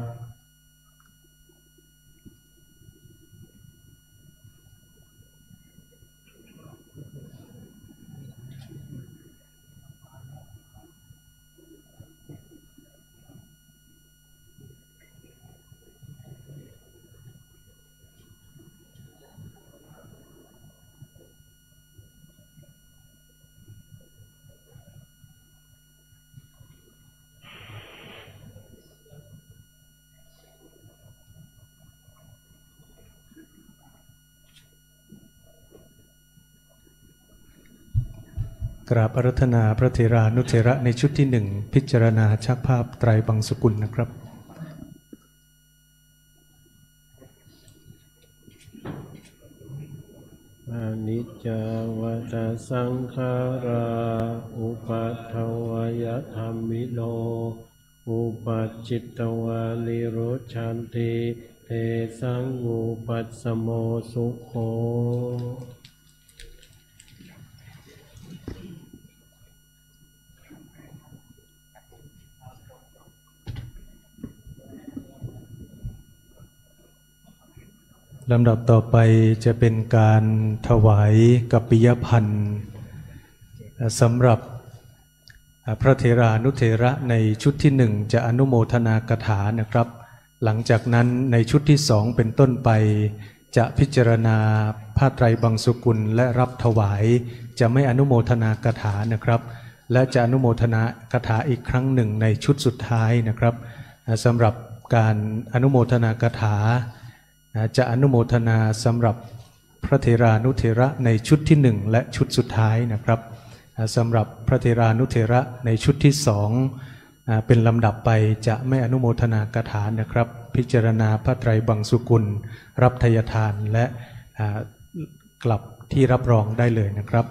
กราบอาราธนาพระเถรานุเถระในชุดที่หนึ่งพิจารณาชักภาพไตรบังสุกุลนะครับอนิจจวัฏสังขาราอุปัฏฐวยธัมมิโนอุปัจจิตวานิโรธชันติเทสังอุปัสสโมสุโขลำดับต่อไปจะเป็นการถวายกัปปิยพันธ์สำหรับพระเถรานุเถระในชุดที่หนึ่งจะอนุโมทนากถานะครับหลังจากนั้นในชุดที่สองเป็นต้นไปจะพิจารณาผ้าไตรบังสุกุลและรับถวายจะไม่อนุโมทนากถานะครับและจะอนุโมทนากถาอีกครั้งหนึ่งในชุดสุดท้ายนะครับสำหรับการอนุโมทนากถาจะอนุโมทนาสำหรับพระเถรานุเถระในชุดที่หนึ่งและชุดสุดท้ายนะครับสำหรับพระเถรานุเถระในชุดที่สองเป็นลำดับไปจะไม่อนุโมทนากถานะครับพิจารณาพระไตรบังสุกุลรับทายทานและกลับที่รับรองได้เลยนะครับ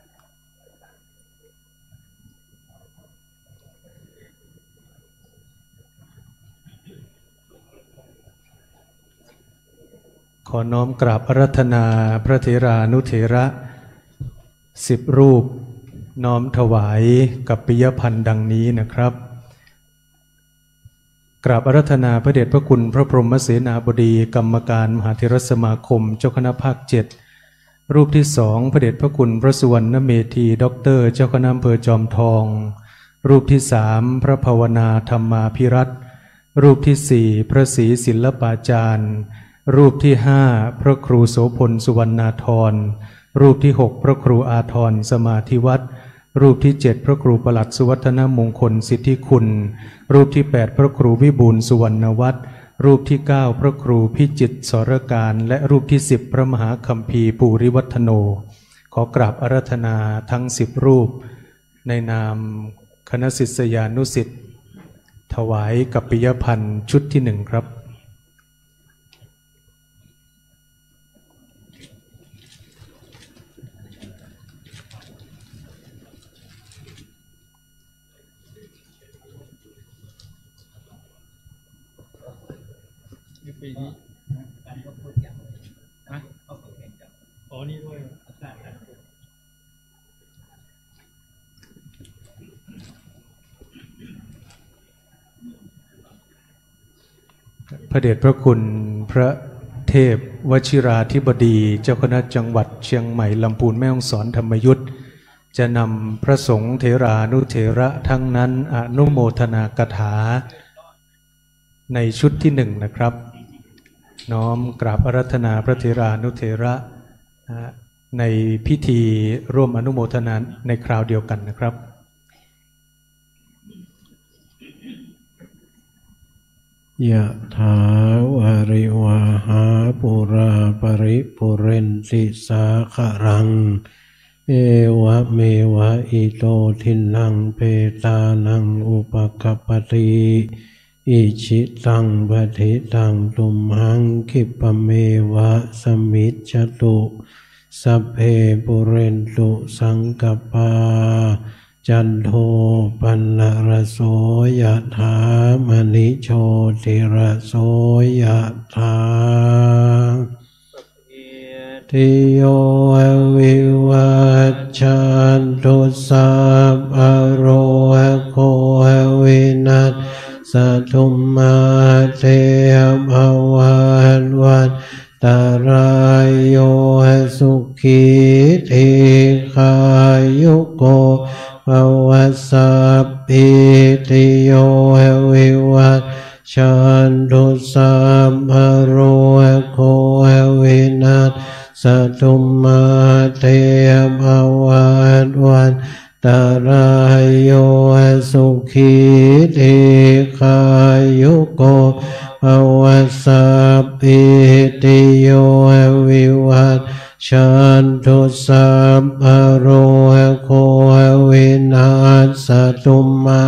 ขอน้อมกราบอาราธนาพระเถรานุเถระสิบรูปน้อมถวายกัปปิยพันธ์ดังนี้นะครับกราบอาราธนาพระเดชพระคุณพระพรหมเสนาบดีกรรมการมหาเถรสมาคมเจ้าคณะภาคเจ็ดรูปที่สองพระเดชพระคุณพระสุวรรณเมธีด็อกเตอร์เจ้าคณะอำเภอจอมทองรูปที่สามพระภาวนาธรรมาภิรัตน์รูปที่สี่พระศรีศิลปาจารย์รูปที่ห้าพระครูโสพลสุวรรณาธรรูปที่หกพระครูอาธรสมาธิวัตรรูปที่เจ็ดพระครูประหลัดสุวัฒนมงคลสิทธิคุณรูปที่แปดพระครูวิบูลย์สุวรรณวัฒน์รูปที่เก้าพระครูพิจิตรสรการและรูปที่สิบพระมหาคัมภีร์ภูริวัฒโนขอกราบอาราธนาทั้งสิบรูปในนามคณะศิษยานุศิษย์ถวายกัปปิยพันธ์ชุดที่หนึ่งครับปีนี้ฮะอ๋อนี่ด้วยพระเดชพระคุณพระเทพวชิราธิบดีเจ้าคณะจังหวัดเชียงใหม่ลำพูนแม่ฮ่องสอนธรรมยุทธจะนำพระสงฆ์เถรานุเถระทั้งนั้นอนุโมทนากถาในชุดที่หนึ่งนะครับน้อมกราบอาราธนาพระเถรานุเถระในพิธีร่วมอนุโมทนาในคราวเดียวกันนะครับยะถาวาริวาหาปุราปริปุเรนติสาครังเอวะเมวะอิโตทินังเปตานังอุปกัปปติอิชิตังปฏิตังตุมหังคิปะเมวะสมิจจตุสัพเพปุเรนตุสังกปาจันโทปันนรโสยถามณิโชติระโสยถาทิโยวิวัชชันตุสัพพะโรโควินัสสตุมาเตภวันวันตารายโยสุขีทีขายุโกภวสัพพิติโยวิวัชชันตุสัพพะโรโควินัสสตุมาเตภวันวันตารายโยสุขีทีขายุโกภวสัพพิติโยวิวัชชันตุสัพพะโรโควินัสสตุมา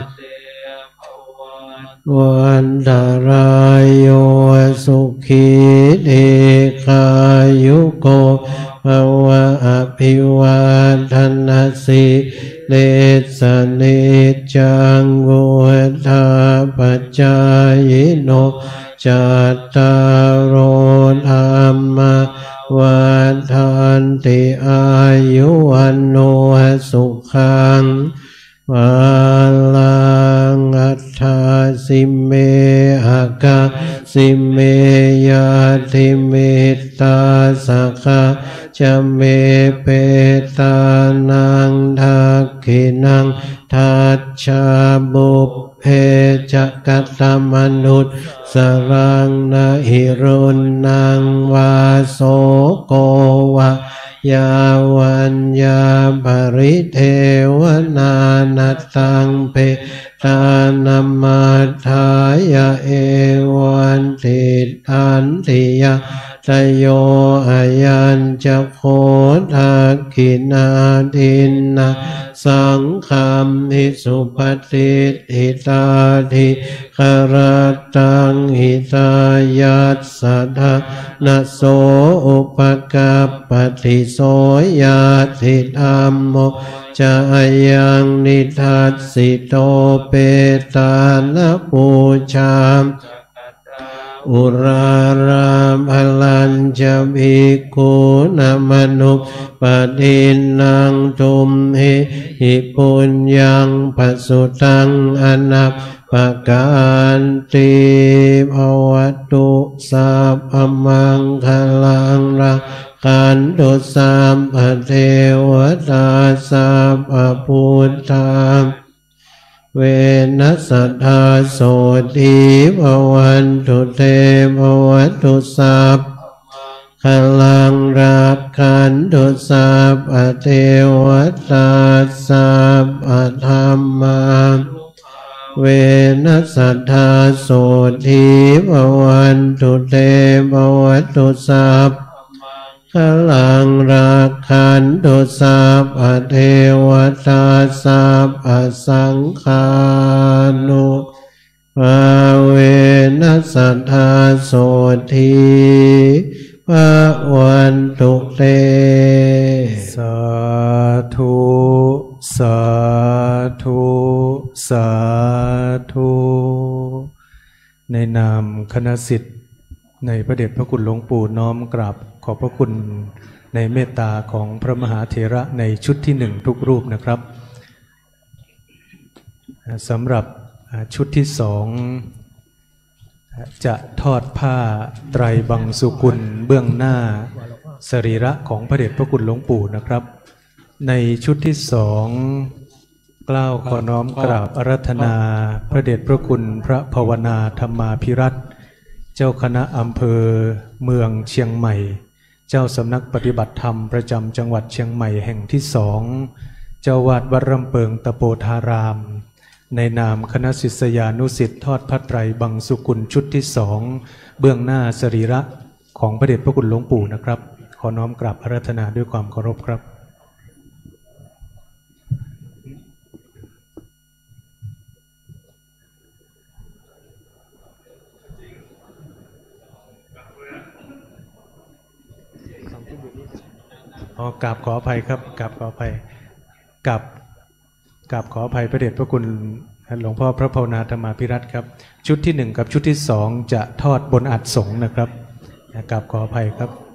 วันตารายโยสุขีทีขายุโกภวะอภิวาทนาสิเลสเนจังวุฒาปัจจายโนจัตตารโอธรรมวันทันติอายุวันโนสุขังวาลังอัฏฐาสิเมหกะสิเมยาติเมตตาสักขะจะเมเปตานังทักขินังทัจฉาบุพเพจักกัตตมนุษย์สรังนะหิรุณนังวาโสโกวะยาวันยาปริเทวนานัตตังเปตานัมมาทายาเอวันติอันติยาตโยอายัญจะโคทักขินาทินนาสังฆัมหิสุปฏิทิตาทิคารตังหิตายัสสะทะนะโสอุปกัปปติโสยาทิธัมโมจะยังนิทัสสิโตเปตานะปูชามอุรารามพลัญจะภิกขุนะมนุปฏินังทุมหิหิปุญญังปัสสุตังอนัปปการติภวัตุสัพพมังคลังรักขันตุสัพพเทวตาสัพพพุทธาเวนัสสัทธาโสติภวันตุเตภวตุสัพขลังรักขันตุสัพพะเทวตาสัพพะธรรมาเวนัสสัทธาโสธีภวันตุเตภวัตุสัพขลังรักขันตุสัพพะเทวตาสัพพะสังฆานุภาเวนัสสัทธาโสธีภวันตุเตสาธุสาธุสาธุในนามคณะศิษย์ในพระเดชพระคุณหลวงปู่น้อมกราบขอบพระคุณในเมตตาของพระมหาเถระในชุดที่หนึ่งทุกรูปนะครับสำหรับชุดที่สองจะทอดผ้าไตรบังสุกุลเบื้องหน้าสรีระของพระเดชพระคุณหลวงปู่นะครับในชุดที่สองกล้าวขอน้อมกราบอาราธนาพระเดชพระคุณพระภาวนาธรรมาภิรัตน์เจ้าคณะอำเภอเมืองเชียงใหม่เจ้าสำนักปฏิบัติธรรมประจำจังหวัดเชียงใหม่แห่งที่สองเจ้าวาดวัดรำเปิงตะโปธารามในนามคณะศิษยานุศิษย์ทอดพระไตรบังสุกุลชุดที่สองเบื้องหน้าสรีระของพระเดชพระคุณหลวงปู่นะครับขอน้อมกราบอาราธนาด้วยความเคารพครับอ๋อกราบขออภัยครับกราบขออภัยกราบกราบขออภัยพระเดชพระคุณหลวงพ่อพระภาวนาธรรมาภิรัตน์ครับชุดที่หนึ่งกับชุดที่สองจะทอดบนอัฐสงฆ์นะครับกราบขออภัยครับ